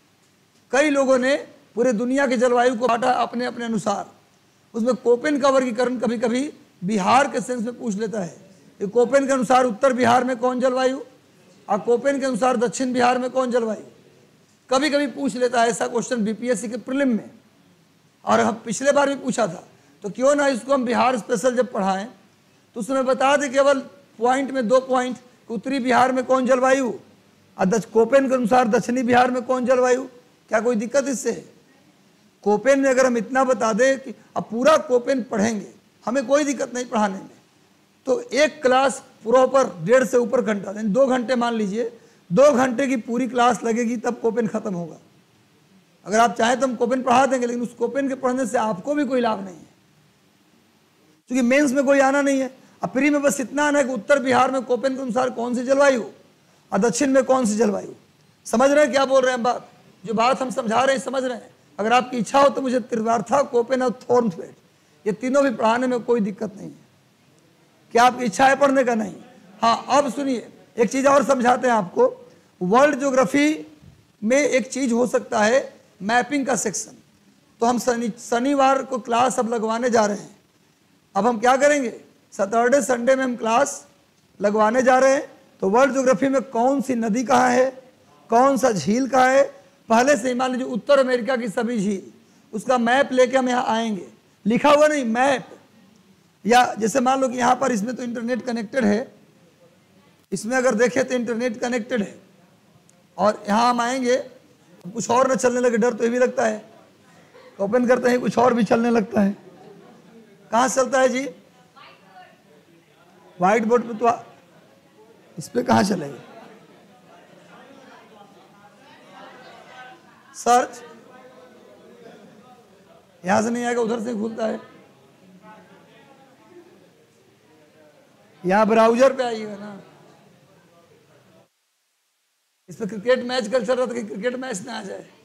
कई लोगों ने पूरे दुनिया के जलवायु को बांटा अपने अपने अनुसार। उसमें कोपेन का वर्गीकरण कभी कभी बिहार के सेंस में पूछ लेता है कि कोपेन के अनुसार उत्तर बिहार में कौन जलवायु और कोपेन के अनुसार दक्षिण बिहार में कौन जलवायु, कभी कभी पूछ लेता है ऐसा क्वेश्चन बीपीएससी के प्रीलिम में। और हम पिछले बार भी पूछा था, तो क्यों ना इसको हम बिहार स्पेशल जब पढ़ाएं तो उसमें बता दें केवल पॉइंट में दो पॉइंट, उत्तरी बिहार में कौन जलवायु और कोपेन के अनुसार दक्षिणी बिहार में कौन जलवायु। क्या कोई दिक्कत इससे? कोपेन में अगर हम इतना बता दें कि अब पूरा कोपेन पढ़ेंगे, हमें कोई दिक्कत नहीं पढ़ाने में, तो एक क्लास प्रॉपर डेढ़ से ऊपर घंटा, यानी दो घंटे मान लीजिए, दो घंटे की पूरी क्लास लगेगी तब कोपेन खत्म होगा। अगर आप चाहें तो हम कोपेन पढ़ा देंगे, लेकिन उस कोपेन के पढ़ने से आपको भी कोई लाभ नहीं है, क्योंकि मेंस में कोई आना नहीं है। अब प्री में बस इतना आना है कि उत्तर बिहार में कोपेन के अनुसार कौन सी जलवायु और दक्षिण में कौन सी जलवायु। समझ रहे हैं क्या बोल रहे हैं बात? जो बात हम समझा रहे हैं समझ रहे हैं? अगर आपकी इच्छा हो तो मुझे त्रिवार्था, कोपेन और थॉर्नथवेट ये तीनों भी पढ़ाने में कोई दिक्कत नहीं है। क्या आपकी इच्छा है पढ़ने का? नहीं। हाँ, अब सुनिए, एक चीज़ और समझाते हैं आपको। वर्ल्ड ज्योग्राफी में एक चीज़ हो सकता है मैपिंग का सेक्शन। तो हम शनि शनिवार को क्लास अब लगवाने जा रहे हैं। अब हम क्या करेंगे, सैटरडे संडे में हम क्लास लगवाने जा रहे हैं। तो वर्ल्ड ज्योग्राफी में कौन सी नदी कहाँ है, कौन सा झील कहाँ है, पहले से ही मान लीजिए उत्तर अमेरिका की सभी झील, उसका मैप लेके हम यहाँ आएंगे। लिखा हुआ नहीं, मैप। या जैसे मान लो कि यहाँ पर इसमें तो इंटरनेट कनेक्टेड है, इसमें अगर देखें तो इंटरनेट कनेक्टेड है, और यहाँ हम आएंगे, कुछ और न चलने लगे, डर तो ये भी लगता है, ओपन करते हैं कुछ और भी चलने लगता है। कहाँ से चलता है जी? व्हाइट बोर्ड पे। तो आ, इस पे कहाँ चलेगा? सर्च यहां से नहीं आएगा, उधर से खुलता है। यहां ब्राउजर पे आइएगा ना। इस पे क्रिकेट मैच कल चल रहा था कि क्रिकेट मैच ना आ जाए।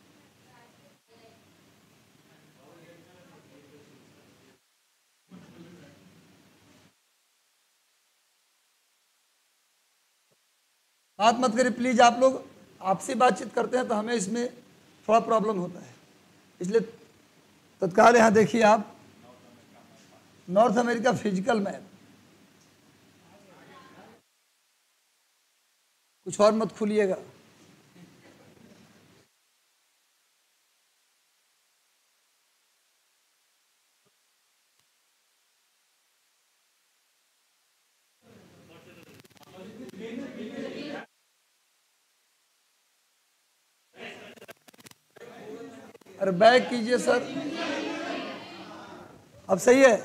बात मत करिए प्लीज। आप लोग आपसे बातचीत करते हैं तो हमें इसमें थोड़ा प्रॉब्लम होता है, इसलिए तत्काल यहाँ देखिए आप, नॉर्थ अमेरिका फिजिकल मैप। कुछ और मत खुलिएगा। अरे बैक कीजिए सर। अब सही है?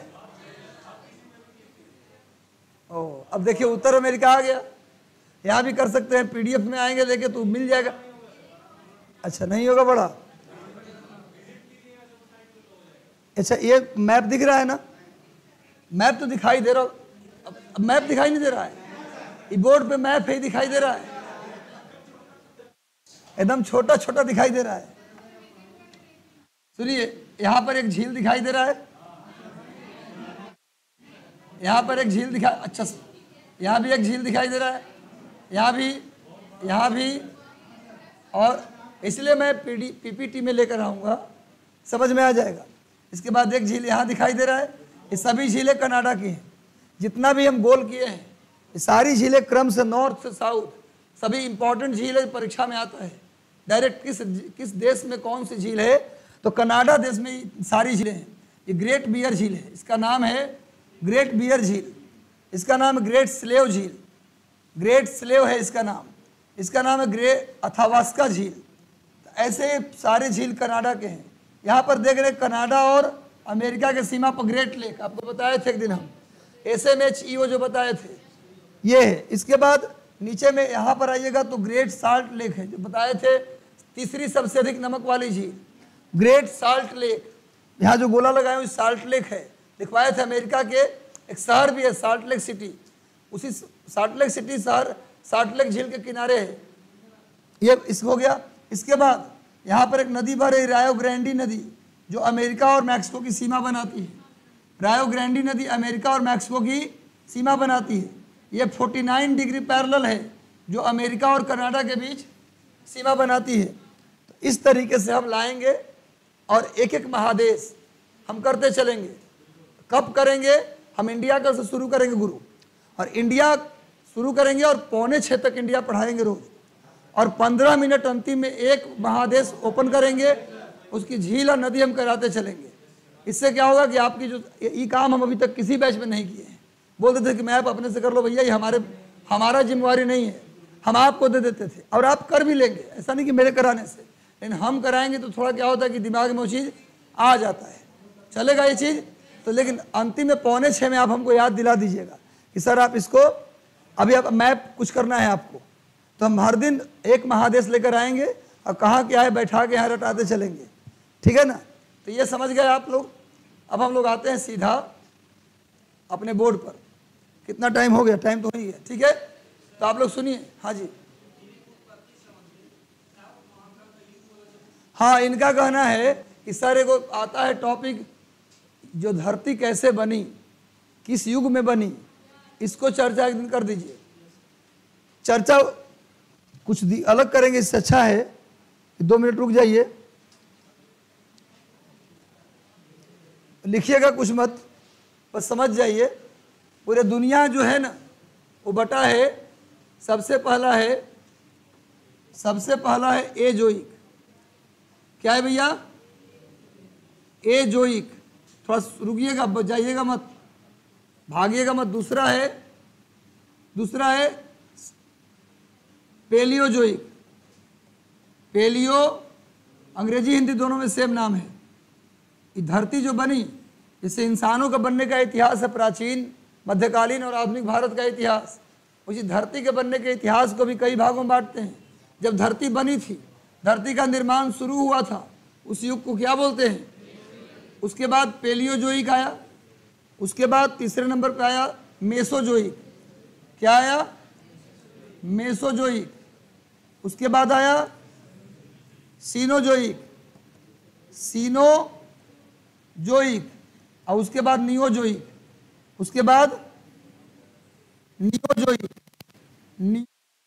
ओ, अब देखिए उत्तर अमेरिका आ गया। यहाँ भी कर सकते हैं, पीडीएफ में आएंगे लेके तो मिल जाएगा। अच्छा, नहीं होगा बड़ा? अच्छा, ये मैप दिख रहा है ना? मैप तो दिखाई दे रहा। अब, अब मैप दिखाई नहीं दे रहा है? ये बोर्ड पे मैप है, दिखाई दे रहा है, एकदम छोटा छोटा दिखाई दे रहा है। सुनिए, यहां पर एक झील दिखाई दे रहा है, यहां पर एक झील दिखा, अच्छा यहां भी एक झील दिखाई दे रहा है, यहाँ भी, यहाँ भी, और इसलिए मैं पीडी पीपीटी में लेकर आऊँगा, समझ में आ जाएगा। इसके बाद एक झील यहाँ दिखाई दे रहा है। ये सभी झीलें कनाडा की हैं। जितना भी हम गोल किए हैं, ये सारी झीलें क्रम से नॉर्थ से साउथ, सभी इंपॉर्टेंट झीलें परीक्षा में आता है। डायरेक्ट किस किस देश में कौन सी झील है, तो कनाडा देश में सारी झीलें हैं। ये ग्रेट बियर झील है, इसका नाम है ग्रेट बियर झील। इसका नाम है ग्रेट स्लेव झील, ग्रेट स्लेव है इसका नाम। इसका नाम है ग्रेट अथावास्का झील। ऐसे सारे झील कनाडा के हैं। यहाँ पर देख रहे हैं कनाडा और अमेरिका के सीमा पर ग्रेट लेक, आपको बताए थे एक दिन हम, S M H E O जो बताए थे, ये है। इसके बाद नीचे में यहाँ पर आइएगा तो ग्रेट साल्ट लेक है, जो बताए थे तीसरी सबसे अधिक नमक वाली झील, ग्रेट साल्ट लेक। यहाँ जो गोला लगाए हुए साल्ट लेक है, दिखवाए थे। अमेरिका के एक शहर भी है साल्ट लेक सिटी, उसी साल्ट लेक सिटी शहर साल्ट लेक झील के किनारे है। ये इस हो गया। इसके बाद यहाँ पर एक नदी बह रही, रायो ग्रैंडी नदी, जो अमेरिका और मैक्सिको की सीमा बनाती है। रायो ग्रैंडी नदी अमेरिका और मैक्सिको की सीमा बनाती है। ये उनचास डिग्री पैरेलल है, जो अमेरिका और कनाडा के बीच सीमा बनाती है। तो इस तरीके से हम लाएंगे और एक एक महादेश हम करते चलेंगे। कब करेंगे? हम इंडिया का से शुरू करेंगे गुरु, और इंडिया शुरू करेंगे और पौने छः तक इंडिया पढ़ाएंगे रोज, और पंद्रह मिनट अंतिम में एक महादेश ओपन करेंगे, उसकी झील और नदी हम कराते चलेंगे। इससे क्या होगा कि आपकी जो ये काम हम अभी तक किसी बैच में नहीं किए हैं। बोलते थे कि मैप अपने से कर लो भैया, ये हमारे हमारा जिम्मेवारी नहीं है, हम आपको दे देते थे, और आप कर भी लेंगे। ऐसा नहीं कि मेरे कराने से, लेकिन हम कराएंगे तो थोड़ा क्या होता है कि दिमाग में वो चीज़ आ जाता है, चलेगा ये चीज़। तो लेकिन अंतिम में पौने छः में आप हमको याद दिला दीजिएगा कि सर आप इसको अभी आप मैप कुछ करना है आपको, तो हम हर दिन एक महादेश लेकर आएंगे और कहाँ क्या है बैठा के यहाँ रटाते चलेंगे, ठीक है ना। तो ये समझ गए आप लोग। अब हम लोग आते हैं सीधा अपने बोर्ड पर। कितना टाइम हो गया? टाइम तो नहीं है, ठीक है। तो आप लोग सुनिए। हाँ जी, हाँ, इनका कहना है कि सर एगो आता है टॉपिक, जो धरती कैसे बनी, किस युग में बनी, इसको चर्चा एक दिन कर दीजिए। चर्चा कुछ अलग करेंगे, इससे अच्छा है कि दो मिनट रुक जाइए, लिखिएगा कुछ मत, बस समझ जाइए। पूरे दुनिया जो है ना वो बटा है, सबसे पहला है सबसे पहला है एजोइक। क्या है भैया? एजोइक। थोड़ा रुकिएगा, जाइएगा मत, भागिएगा मत। दूसरा है दूसरा है पेलियोजोइक। पेलियो अंग्रेजी हिंदी दोनों में सेम नाम है। ये धरती जो बनी, इससे इंसानों का बनने का इतिहास है, प्राचीन, मध्यकालीन और आधुनिक भारत का इतिहास। उसी धरती के बनने के इतिहास को भी कई भागों में बांटते हैं। जब धरती बनी थी, धरती का निर्माण शुरू हुआ था, उस युग को क्या बोलते हैं? उसके बाद पेलियोजोइक आया, उसके बाद तीसरे नंबर पे आया मेसोजोइक। क्या आया? मेसोजोइक। उसके बाद आया सीनोजोइक, सीनोजोइक, और उसके बाद नियोजोइक, उसके बाद नियोजोइक, नि,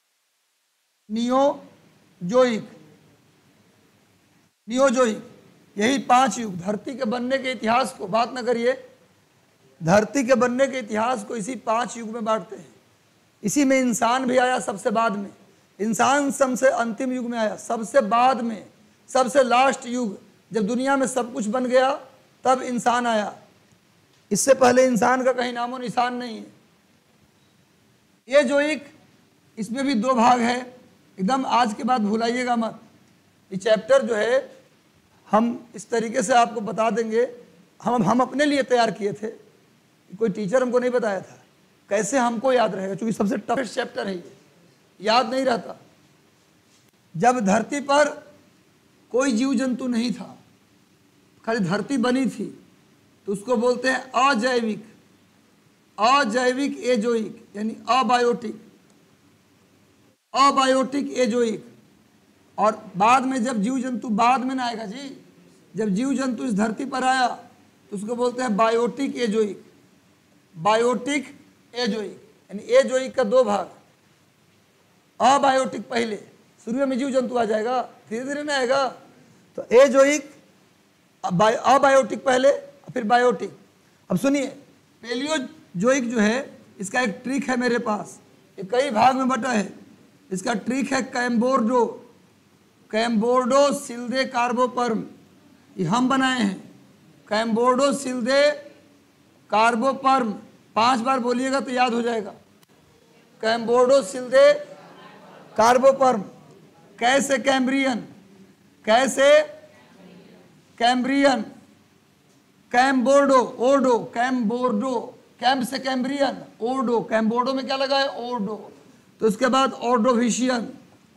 नियोजोइक, नियोजोइक। यही पांच युग धरती के बनने के इतिहास को, बात ना करिए, धरती के बनने के इतिहास को इसी पांच युग में बांटते हैं। इसी में इंसान भी आया सबसे बाद में। इंसान सबसे अंतिम युग में आया, सबसे बाद में, सबसे लास्ट युग, जब दुनिया में सब कुछ बन गया तब इंसान आया। इससे पहले इंसान का कहीं नामो निशान नहीं है। ये जो एक, इसमें भी दो भाग है, एकदम आज के बाद भुलाइएगा मत। ये चैप्टर जो है हम इस तरीके से आपको बता देंगे, हम हम अपने लिए तैयार किए थे, कोई टीचर हमको नहीं बताया था। कैसे हमको याद रहेगा, क्योंकि सबसे टफेस्ट चैप्टर है ये, याद नहीं रहता। जब धरती पर कोई जीव जंतु नहीं था, खाली धरती बनी थी, तो उसको बोलते हैं अजैविक, अजैविक एजोइक, यानी अबायोटिक, अबायोटिक एजोइक। और बाद में जब जीव जंतु, बाद में ना आएगा जी, जब जीव जंतु इस धरती पर आया तो उसको बोलते हैं बायोटिक एजोइक, बायोटिक एजोइक, यानी एजोइक का दो भाग। अबायोटिक पहले, शुरू में जीव जंतु आ जाएगा, धीरे धीरे ना आएगा। तो एजोइक, अबायोटिक पहले, फिर बायोटिक। अब सुनिए, पेलियोजोइक जो है, इसका एक ट्रिक है मेरे पास, ये कई भाग में बटा है। इसका ट्रिक है कैम्बोर्डो, कैम्बोर्डो सिल्दे कार्बोपर्म, ये हम बनाए हैं। कैम्बोर्डो सिल्दे कार्बोपर्म, पांच बार बोलिएगा तो याद हो जाएगा। कैम्बोर्डो सिल्दे कार्बोपर्म। कैसे कैम्ब्रियन, कैसे कैम्ब्रियन, कैम्बोर्डो, ओर्डो, कैम्बोर्डो, कैम्प से कैम्ब्रियन, ओर्डो, कैम्बोर्डो में क्या लगा है? ओर्डो। तो उसके बाद ऑर्डोविशियन,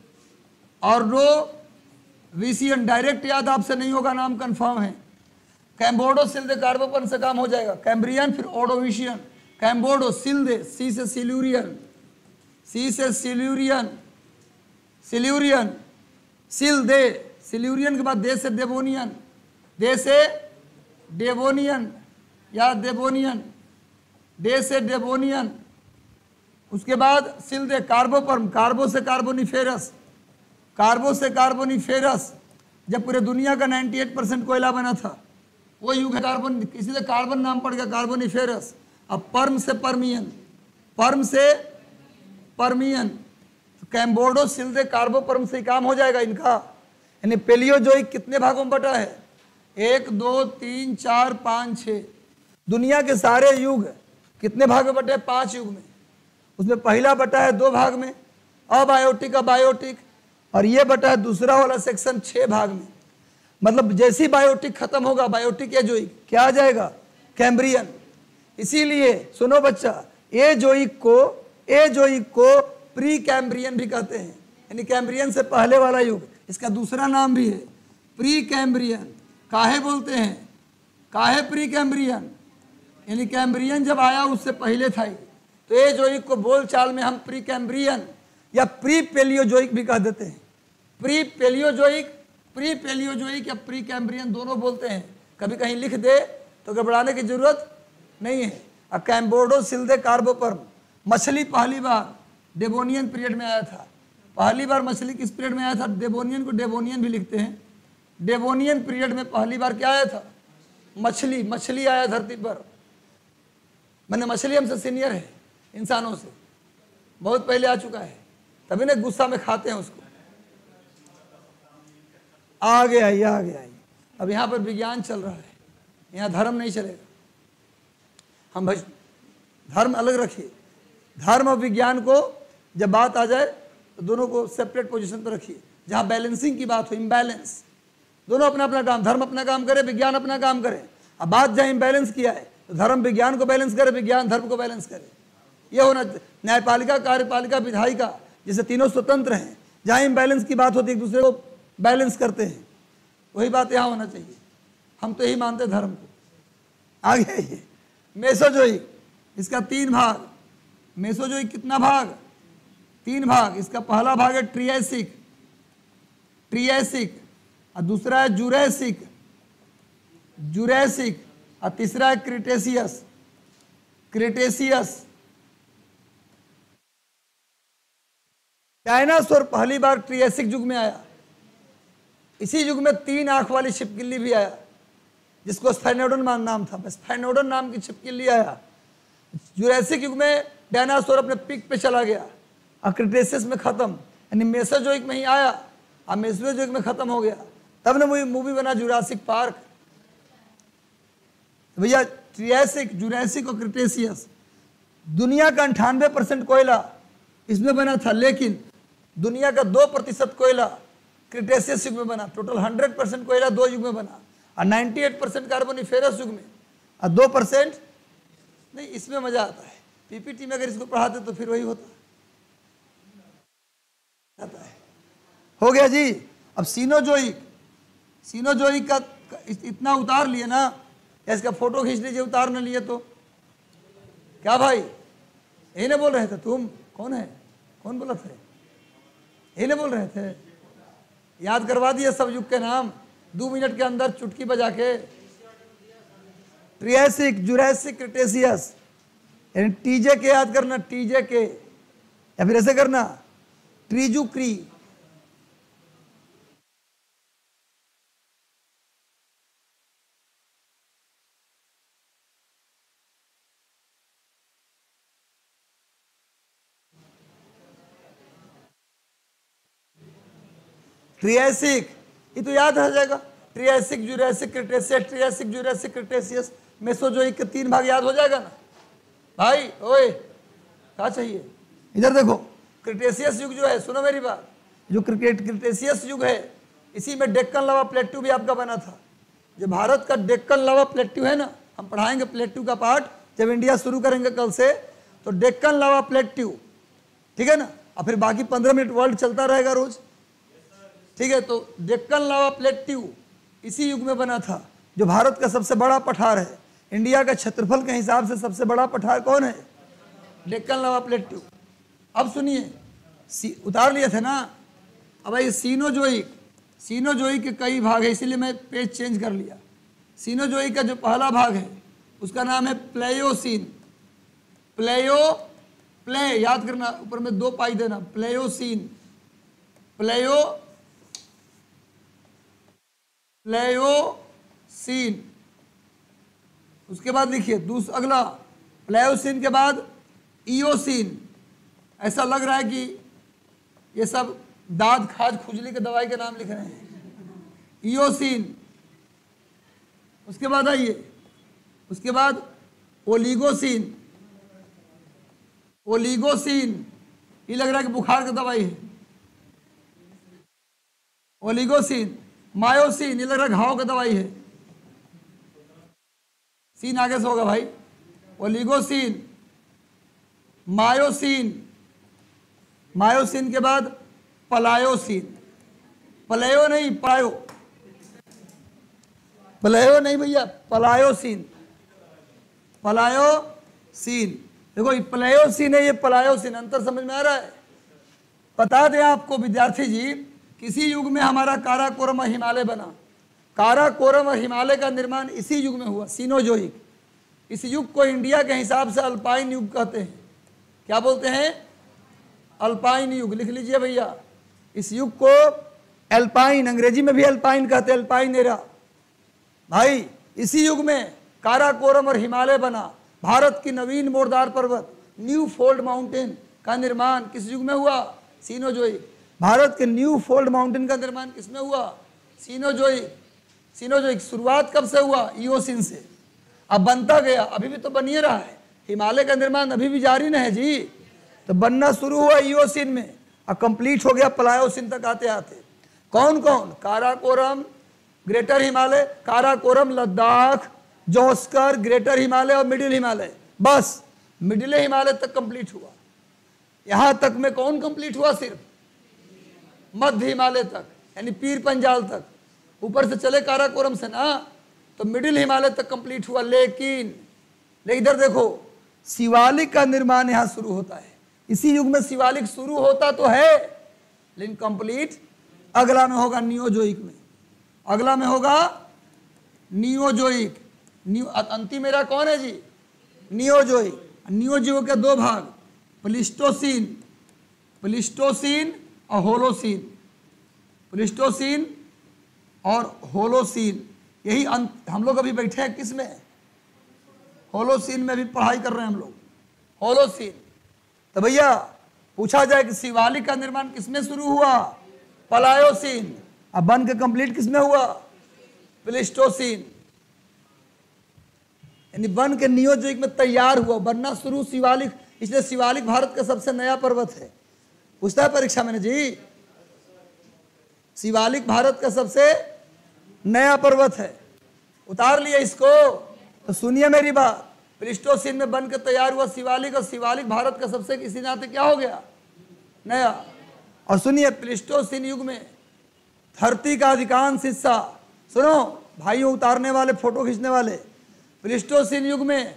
ऑर्डोविशियन, डायरेक्ट याद आपसे नहीं होगा, नाम कंफर्म है। कैम्बोर्डो सिल्दे कार्बोपर्म से काम हो जाएगा। कैम्ब्रियन, फिर ऑर्डोविशियन। कैम्बोर्डो सिल्दे, सी से सिल्यूरियन, सी से सिल्यूरियन, सिल्यूरियन, सिल्दे, सिल्यूरियन के बाद दे से देवोनियन, दे से डेवोनियन या देवोनियन, डे से डेवोनियन। उसके बाद सिल्दे कार्बोपर्म, कार्बो से कार्बोनिफेरस, कार्बो से कार्बोनिफेरस। जब पूरे दुनिया का अट्ठानवे परसेंट कोयला बना था, वो युग है कार्बन, किसी से कार्बन नाम पड़ गया, कार्बोनिफेरस। अब पर्म से पर्मियन, पर्म से पर्मियन। तो कैम्बोर्डो सिल्दे कार्बोपर्म से काम हो जाएगा इनका। यानी पेलियोजोइक कितने भागों में बटा है? एक, दो, तीन, चार, पाँच, छः। दुनिया के सारे युग कितने भाग में बटे? पांच युग में। उसमें पहला बटा है दो भाग में, अबायोटिक, अबायोटिक, और ये बटा है दूसरा वाला सेक्शन छह भाग में। मतलब जैसे ही बायोटिक खत्म होगा, बायोटिक एजोइक क्या आ जाएगा, कैम्ब्रियन। इसीलिए सुनो बच्चा, एजोइक को एजोइक को प्री कैम्ब्रियन भी कहते हैं, यानी कैम्ब्रियन से पहले वाला युग। इसका दूसरा नाम भी है प्री कैम्ब्रियन। काहे बोलते हैं, काहे प्री कैम्ब्रियन, यानी कैम्ब्रियन जब आया उससे पहले था। तो एजोइक को बोलचाल में हम प्री कैम्ब्रियन या प्री पेलियोजोइक भी कह देते हैं। प्री पेलियोजोइक, प्री पेलियोजोइक या प्री कैम्ब्रियन दोनों बोलते हैं। कभी कहीं लिख दे तो घबराने की जरूरत नहीं है। अब कैम्बोर्डो सिल्दे कार्बोपर्म मछली पहली बार डेवोनियन पीरियड में आया था। पहली बार मछली किस पीरियड में आया था, डेवोनियन को डेवोनियन भी लिखते हैं। डेवोनियन पीरियड में पहली बार क्या आया था, मछली। मछली आया धरती पर, मैंने मछली हमसे सीनियर है इंसानों से, बहुत पहले आ चुका है, तभी ना गुस्सा में खाते हैं उसको। आगे आइए आगे आइए। अब यहाँ पर विज्ञान चल रहा है, यहाँ धर्म नहीं चलेगा। हम भाई धर्म अलग रखिए, धर्म और विज्ञान को जब बात आ जाए तो दोनों को सेपरेट पोजीशन पर रखिए। जहाँ बैलेंसिंग की बात हो, इम्बैलेंस, दोनों अपना अपना काम, धर्म अपना काम करे, विज्ञान अपना काम करे। अब बात जहाँ इम्बैलेंस किया है तो धर्म विज्ञान को बैलेंस करे, विज्ञान धर्म को बैलेंस करे। ये होना न्यायपालिका, कार्यपालिका, विधायिका, जैसे तीनों स्वतंत्र हैं। जहाँ इम्बैलेंस की बात होती है एक दूसरे को बैलेंस करते हैं, वही बात यहाँ होना चाहिए। हम तो यही मानते हैं धर्म को। आगे आइए, मेसोजोइक, इसका तीन भाग। मेसोजोइक कितना भाग, तीन भाग। इसका पहला भाग है ट्रियासिक, ट्रियासिक, और दूसरा है जुरैसिक, जुरैसिक, और तीसरा है क्रिटेशियस, क्रिटेशियस। डायनासोर पहली बार ट्रियासिक युग में आया। इसी युग में तीन आंख वाली छिपकली भी आया, जिसको स्फेनोडन नाम था, स्फेनोडन नाम की छिपकली आया। जुरैसिक युग में डायनासोर अपने पीक पे चला गया और क्रिटेशियस में खत्म, यानी मेसोजोइक में ही आया और मेसोजोइक में खत्म हो गया। तब ना मूवी मूवी बना जुरासिक पार्क। तो भैया ट्रियासिक, जुरैसिक और क्रिटेशियस, दुनिया का अंठानवे परसेंट कोयला इसमें बना था, लेकिन दुनिया का दो प्रतिशत कोयला क्रिटेशियस युग में बना। टोटल हंड्रेड परसेंट कोयला दो युग में बना, और नाइन्टी एट परसेंट कार्बोनिफेरस युग में, और दो परसेंट नहीं। इसमें मजा आता है, पीपीटी में अगर इसको पढ़ाते तो फिर वही होता आता है। हो गया जी। अब सीनोजोइक, सीनोजोइक का इतना उतार लिए ना, या इसका फोटो खींच लीजिए, उतार न लिए तो। क्या भाई, यही ना बोल रहे थे तुम? कौन है, कौन बोला था? यही ना बोल रहे थे? याद करवा दिए सब युग के नाम दो मिनट के अंदर चुटकी बजा के। ट्रियासिक, जुरैसिक, क्रिटेशियस, यानी टीजे के याद करना, टीजे के, या फिर ऐसे करना ट्रीजुक्री। ट्रियासिक, ये तो याद आ जाएगा। Triassic, Jurassic, Cretaceous, Triassic, Jurassic, Cretaceous, Mesozoic के तीन भाग याद हो जाएगा ना भाई। ओए क्या चाहिए, इधर देखो। क्रिटेशियस युग जो है, सुनो मेरी बात, जो क्रिकेट क्रिटेशियस युग है, इसी में डेक्कन लावा प्लेट्यू भी आपका बना था। जो भारत का डेक्कन लावा प्लेट्यू है ना, हम पढ़ाएंगे प्लेट्यू का पार्ट जब इंडिया शुरू करेंगे कल से, तो डेक्कन लावा प्लेट्यू, ठीक है ना। और फिर बाकी पंद्रह मिनट वर्ल्ड चलता रहेगा रोज, ठीक है। तो डेक्कन लावा प्लेट्यू इसी युग में बना था, जो भारत का सबसे बड़ा पठार है। इंडिया का क्षेत्रफल के हिसाब से सबसे बड़ा पठार कौन है? Deccan lava plateau. अब सुनिए, उतार लिए थे ना। अब भाई सीनोजोइक, सीनोजोइक के कई भाग है, इसीलिए मैं पेज चेंज कर लिया। सीनोजोइक का जो पहला भाग है उसका नाम है प्लेयोसीन। प्लेयो, प्ले याद करना, ऊपर में दो पाई देना, प्लेयोसीन, प्लेयो, प्लेयोसीन। उसके बाद लिखिए दूसरा, अगला प्लेयोसीन के बाद इयोसीन। ऐसा लग रहा है कि ये सब दाद खाज खुजली के दवाई के नाम लिख रहे हैं। इयोसीन। उसके बाद आइए, उसके बाद ओलिगोसीन, ओलिगोसीन, ये लग रहा है कि बुखार की दवाई है। ओलिगोसीन, मायोसीन, ये लग रहा है घाव का दवाई है, सीन आगे से होगा भाई। ओलिगोसीन, मायोसीन, मायोसीन के बाद पलायोसीन, पलायो नहीं पायो, पलायो नहीं भैया, पलायोसीन, पलायोसीन। देखो ये पलायोसीन है, ये पलायोसीन, अंतर समझ में आ रहा है? बता दें आपको विद्यार्थी जी, किसी युग में हमारा काराकोरम और हिमालय बना। काराकोरम और हिमालय का निर्माण इसी युग में हुआ, सीनोजोइक। इस युग को इंडिया के हिसाब से अल्पाइन युग कहते हैं। क्या बोलते हैं? अल्पाइन युग, लिख लीजिए भैया। इस युग को अल्पाइन, अंग्रेजी में भी अल्पाइन कहते हैं, अल्पाइन एरा। भाई इसी युग में काराकोरम और हिमालय बना। भारत की नवीन मोरदार पर्वत न्यू फोल्ड माउंटेन का निर्माण किस युग में हुआ? सीनोजोइक। भारत के न्यू फोल्ड माउंटेन का निर्माण किसमें हुआ? सीनोजोइक। सीनोजोइक शुरुआत कब से हुआ? इओसिन से। अब बनता गया, अभी भी तो बन ही रहा है, हिमालय का निर्माण अभी भी जारी न है जी। तो बनना शुरू हुआ इओसिन में और कंप्लीट हो गया प्लायोसिन तक आते आते। कौन कौन? काराकोरम, ग्रेटर हिमालय, काराकोरम लद्दाख, जोस्कर, ग्रेटर हिमालय और मिडिल हिमालय। बस मिडिल हिमालय तक कंप्लीट हुआ। यहां तक में कौन कंप्लीट हुआ? सिर्फ मध्य हिमालय तक, यानी पीर पंजाल तक। ऊपर से चले काराकोरम से ना, तो मिडिल हिमालय तक कंप्लीट हुआ। लेकिन लेकिन इधर देखो, शिवालिक का निर्माण यहां शुरू होता है। इसी युग में शिवालिक शुरू होता तो है, लेकिन कंप्लीट अगला में होगा, नियोजोइक में। अगला में होगा नियोजोइक। नियो अंतिम मेरा कौन है जी? नियोजोइक। नियोजोइक के दो भाग, प्लिस्टोसीन, प्लिस्टोसीन और होलोसीन। प्लिस्टोसीन और होलोसीन, यही अंत। हम लोग अभी बैठे हैं किस में? होलोसीन में भी पढ़ाई कर रहे हैं हम लोग, होलोसीन। तो भैया पूछा जाए कि शिवालिक का निर्माण किसमें शुरू हुआ? पलायोसीन। अब बन के कंप्लीट किसमें हुआ? प्लिस्टोसीन। यानी बन के नियोजोइक में तैयार हुआ, बनना शुरू शिवालिक। इसलिए शिवालिक भारत का सबसे नया पर्वत है। पूछता है परीक्षा में जी, शिवालिक भारत का सबसे नया पर्वत है। उतार लिया इसको। तो सुनिए मेरी बात, प्लिस्टोसीन में बन के तैयार हुआ शिवालिक, और शिवालिक भारत का सबसे किसी नाते क्या हो गया? नया। और सुनिए, प्लिस्टोसीन युग में धरती का अधिकांश हिस्सा, सुनो भाइयों उतारने वाले, फोटो खींचने वाले, प्लिस्टोसीन युग में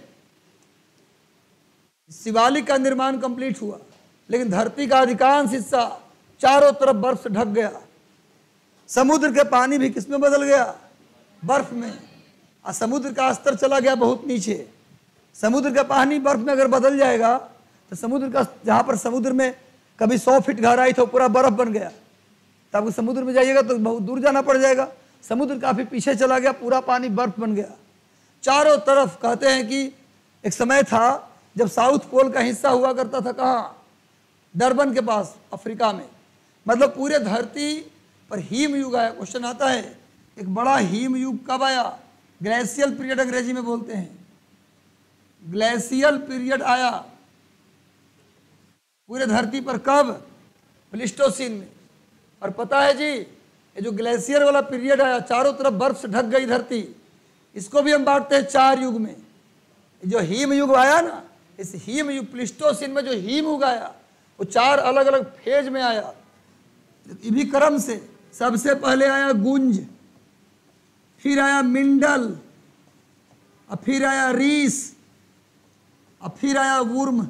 शिवालिक का निर्माण कंप्लीट हुआ, लेकिन धरती का अधिकांश हिस्सा चारों तरफ बर्फ से ढक गया। समुद्र के पानी भी किसमें बदल गया? बर्फ में। और समुद्र का स्तर चला गया बहुत नीचे। समुद्र का पानी बर्फ में अगर बदल जाएगा तो समुद्र का, जहाँ पर समुद्र में कभी सौ फीट गहराई था, पूरा बर्फ बन गया। तब समुद्र में जाइएगा तो बहुत दूर जाना पड़ जाएगा। समुद्र काफी पीछे चला गया, पूरा पानी बर्फ बन गया चारों तरफ। कहते हैं कि एक समय था जब साउथ पोल का हिस्सा हुआ करता था, कहाँ? डरबन के पास, अफ्रीका में। मतलब पूरे धरती पर हीम युग आया। क्वेश्चन आता है, एक बड़ा हीम युग कब आया? ग्लेशियल पीरियड अंग्रेजी में बोलते हैं। ग्लेशियल पीरियड आया पूरे धरती पर कब? प्लिस्टोसीन में। और पता है जी, ये जो ग्लेशियर वाला पीरियड आया, चारों तरफ बर्फ से ढक गई धरती, इसको भी हम बांटते हैं चार युग में। जो हीम युग आया ना, इस हीम युग, प्लिस्टोसीन में जो हीम युग आया, वो चार अलग अलग फेज में आया। ये भी क्रम से, सबसे पहले आया गुंज, फिर आया मिंडल, और फिर आया रीस, और फिर आया वुर्म।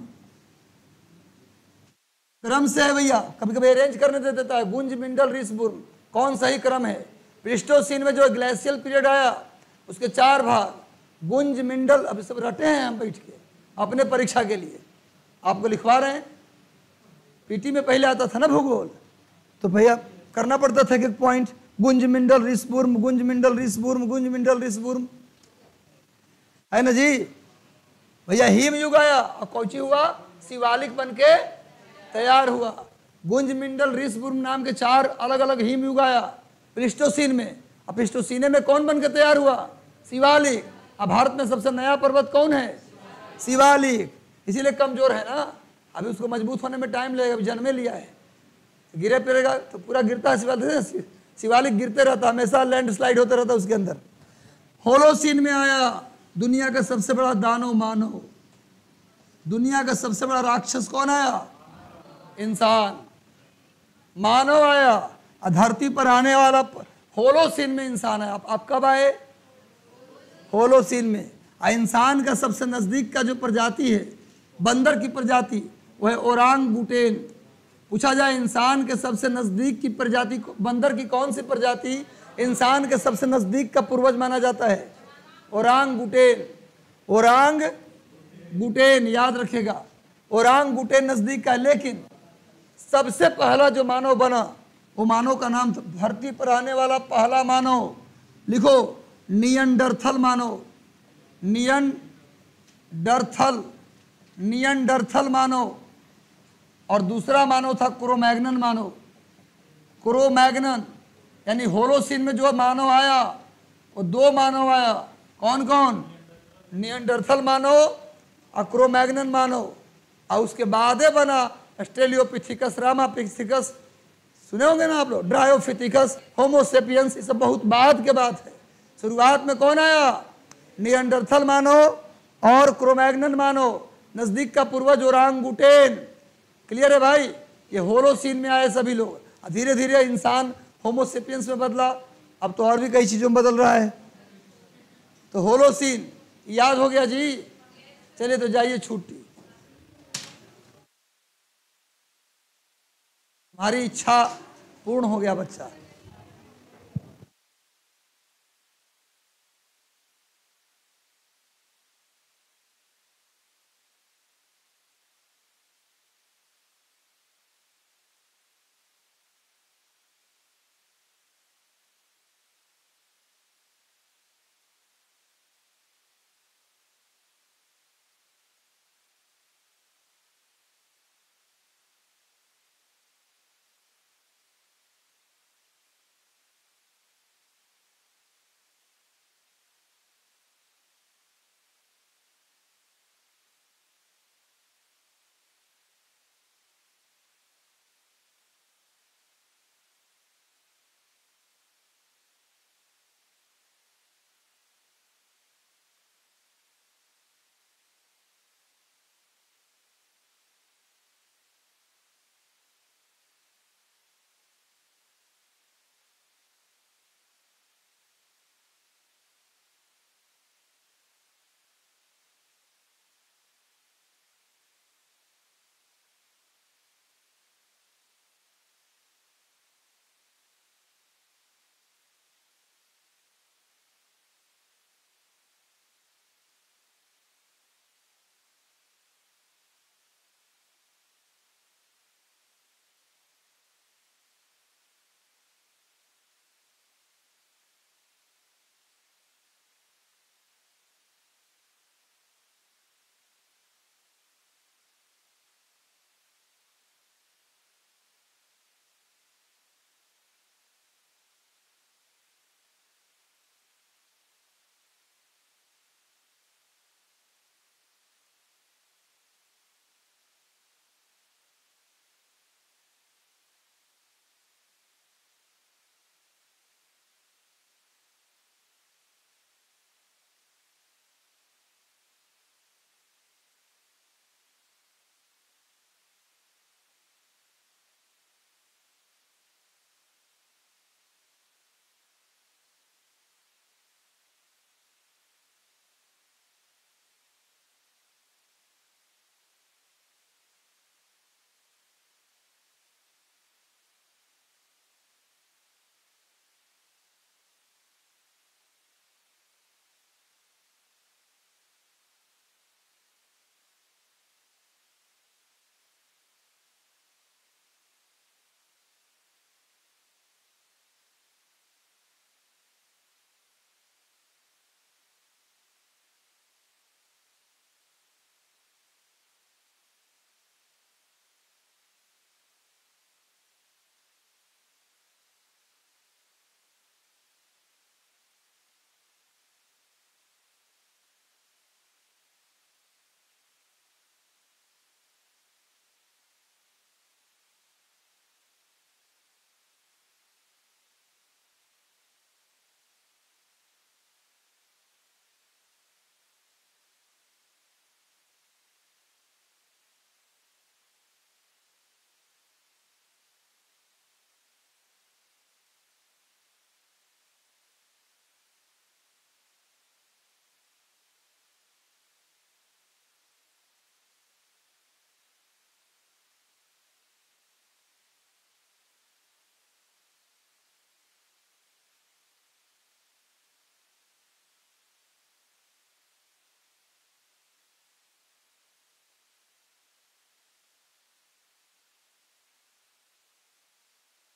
क्रम से है भैया, कभी कभी अरेंज करने दे देता है, गुंज, मिंडल, रीस, वुर्म। कौन सही क्रम है? प्लिस्टोसीन में जो ग्लेशियल पीरियड आया, उसके चार भाग, गुंज, मिंडल। अभी सब रटे हैं हम बैठ के अपने परीक्षा के लिए, आपको लिखवा रहे हैं। पीटी में पहले आता था ना भूगोल, तो भैया करना पड़ता था कि पॉइंट, गुंज, मिंडल, रिसबुर्म, गुंज, मिंडल, रिसबुर्म, गुंज, मिंडल, रिसबुर्म, है ना जी। भैया हीम युग आया और कौची हुआ? शिवालिक बन के तैयार हुआ। गुंज, मिंडल, रिसबुर्म नाम के चार अलग अलग हीम युग आया प्लिस्टोसीन में। अब प्लिस्टोसीन में कौन बन के तैयार हुआ? शिवालिक। अब भारत में सबसे नया पर्वत कौन है? शिवालिक। इसीलिए कमजोर है ना, अभी उसको मजबूत होने में टाइम लगेगा। अभी जन्मे लिया है, गिरे पड़ेगा तो पूरा गिरता है शिवालिक। शिवालिक गिरते रहता, हमेशा लैंडस्लाइड होता रहता उसके अंदर। होलोसीन में आया दुनिया का सबसे बड़ा दानव मानव। दुनिया का सबसे बड़ा राक्षस कौन आया? इंसान। मानव आया, धरती पर आने वाला होलोसीन में इंसान आया। आप, आप कब आए? होलोसीन में। आ इंसान का सबसे नजदीक का जो प्रजाति है, बंदर की प्रजाति, वो है ओरांगुटेन। पूछा जाए इंसान के सबसे नजदीक की प्रजाति, बंदर की कौन सी प्रजाति इंसान के सबसे नजदीक का पूर्वज माना जाता है? ओरांगुटेन। ओरांगुटेन याद रखेगा, ओरांगुटेन नजदीक का है। लेकिन सबसे पहला जो मानव बना, वो मानव का नाम था, धरती पर आने वाला पहला मानव, लिखो, नियंडरथल मानव। नियंडरथल, नियंडरथल मानव। और दूसरा मानव था क्रोमैग्नन मानव। क्रोमैग्नन यानी होलोसीन में जो मानव आया, वो दो मानव आया। कौन कौन? नियंडरथल मानव और क्रोमैग्नन मानव। और उसके बाद बना ऑस्ट्रेलियोपिथिकस, रामापिथिकस, सुने होंगे ना आप लोग, ड्रायोफिथिकस, होमोसेपियंस, ये सब बहुत बाद के बाद है। शुरुआत में कौन आया? नियंडरथल मानव और क्रोमैग्नन मानव। नजदीक का पूर्वज ओरांगुटेन। क्लियर है भाई? ये होलोसीन में आए सभी लोग। धीरे धीरे इंसान होमोसेपियंस में बदला, अब तो और भी कई चीजों में बदल रहा है। तो होलोसीन याद हो गया जी? चलिए तो जाइए छुट्टी। हमारी इच्छा पूर्ण हो गया बच्चा।